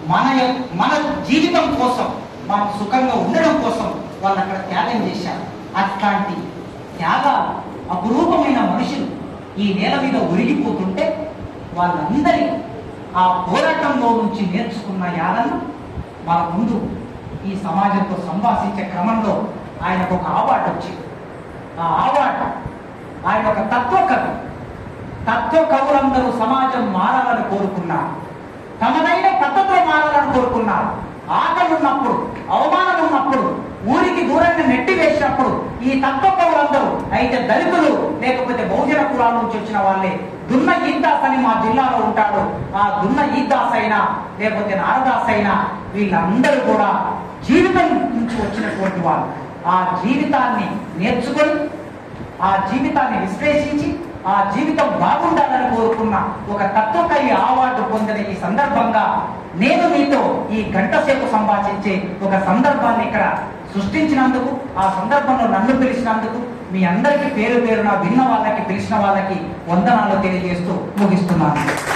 A: మన జీవితం కోసం, మనం సుఖంగా ఉండడం కోసం వాళ్ళు అక్కడ త్యాగం చేశారు. అట్లాంటి త్యాగాలు, అపురూపమైన మనుషులు ఈ నేల మీద ఒరిగిపోతుంటే వాళ్ళందరి ఆ పోరాటంలో నుంచి నేర్చుకున్న యాదన్న మన ముందు ఈ సమాజంతో సంభాషించే క్రమంలో ఆయనకు ఒక అవార్డు వచ్చింది. ఆ అవార్డు ఆయన ఒక తత్వకవులందరూ సమాజం మారాలని కోరుకున్నారు, తమదైన పద్ధతిలో మారాలని కోరుకున్నారు. ఆకలి ఉన్నప్పుడు, అవమానం ఉన్నప్పుడు, ఊరికి దూరంగా నెట్టి వేసినప్పుడు ఈ తత్వకవులందరూ, అయితే దళితులు లేకపోతే బహుజన కులాల నుంచి వచ్చిన వాళ్ళే, దున్న ఈద్దాస్ అని మా జిల్లాలో ఉంటాడు, ఆ దున్న ఈద్దాస్ అయినా లేకపోతే నారదాస్ అయినా వీళ్ళందరూ కూడా జీవితం నుంచి వచ్చినటువంటి వాళ్ళు. ఆ జీవితాన్ని నేర్చుకొని, ఆ జీవితాన్ని విశ్లేషించి, ఆ జీవితం బాగుండాలని కోరుకున్న ఒక తత్వకవి అవార్డు పొందిన ఈ సందర్భంగా నేను మీతో ఈ గంట సేపు సంభాషించే ఒక సందర్భాన్ని ఇక్కడ సృష్టించినందుకు, ఆ సందర్భంలో నన్ను పిలిచినందుకు మీ అందరికీ పేరు పేరున విన్న వాళ్ళకి, పిలిచిన వాళ్ళకి వందనాలు తెలియజేస్తూ ముగిస్తున్నాను.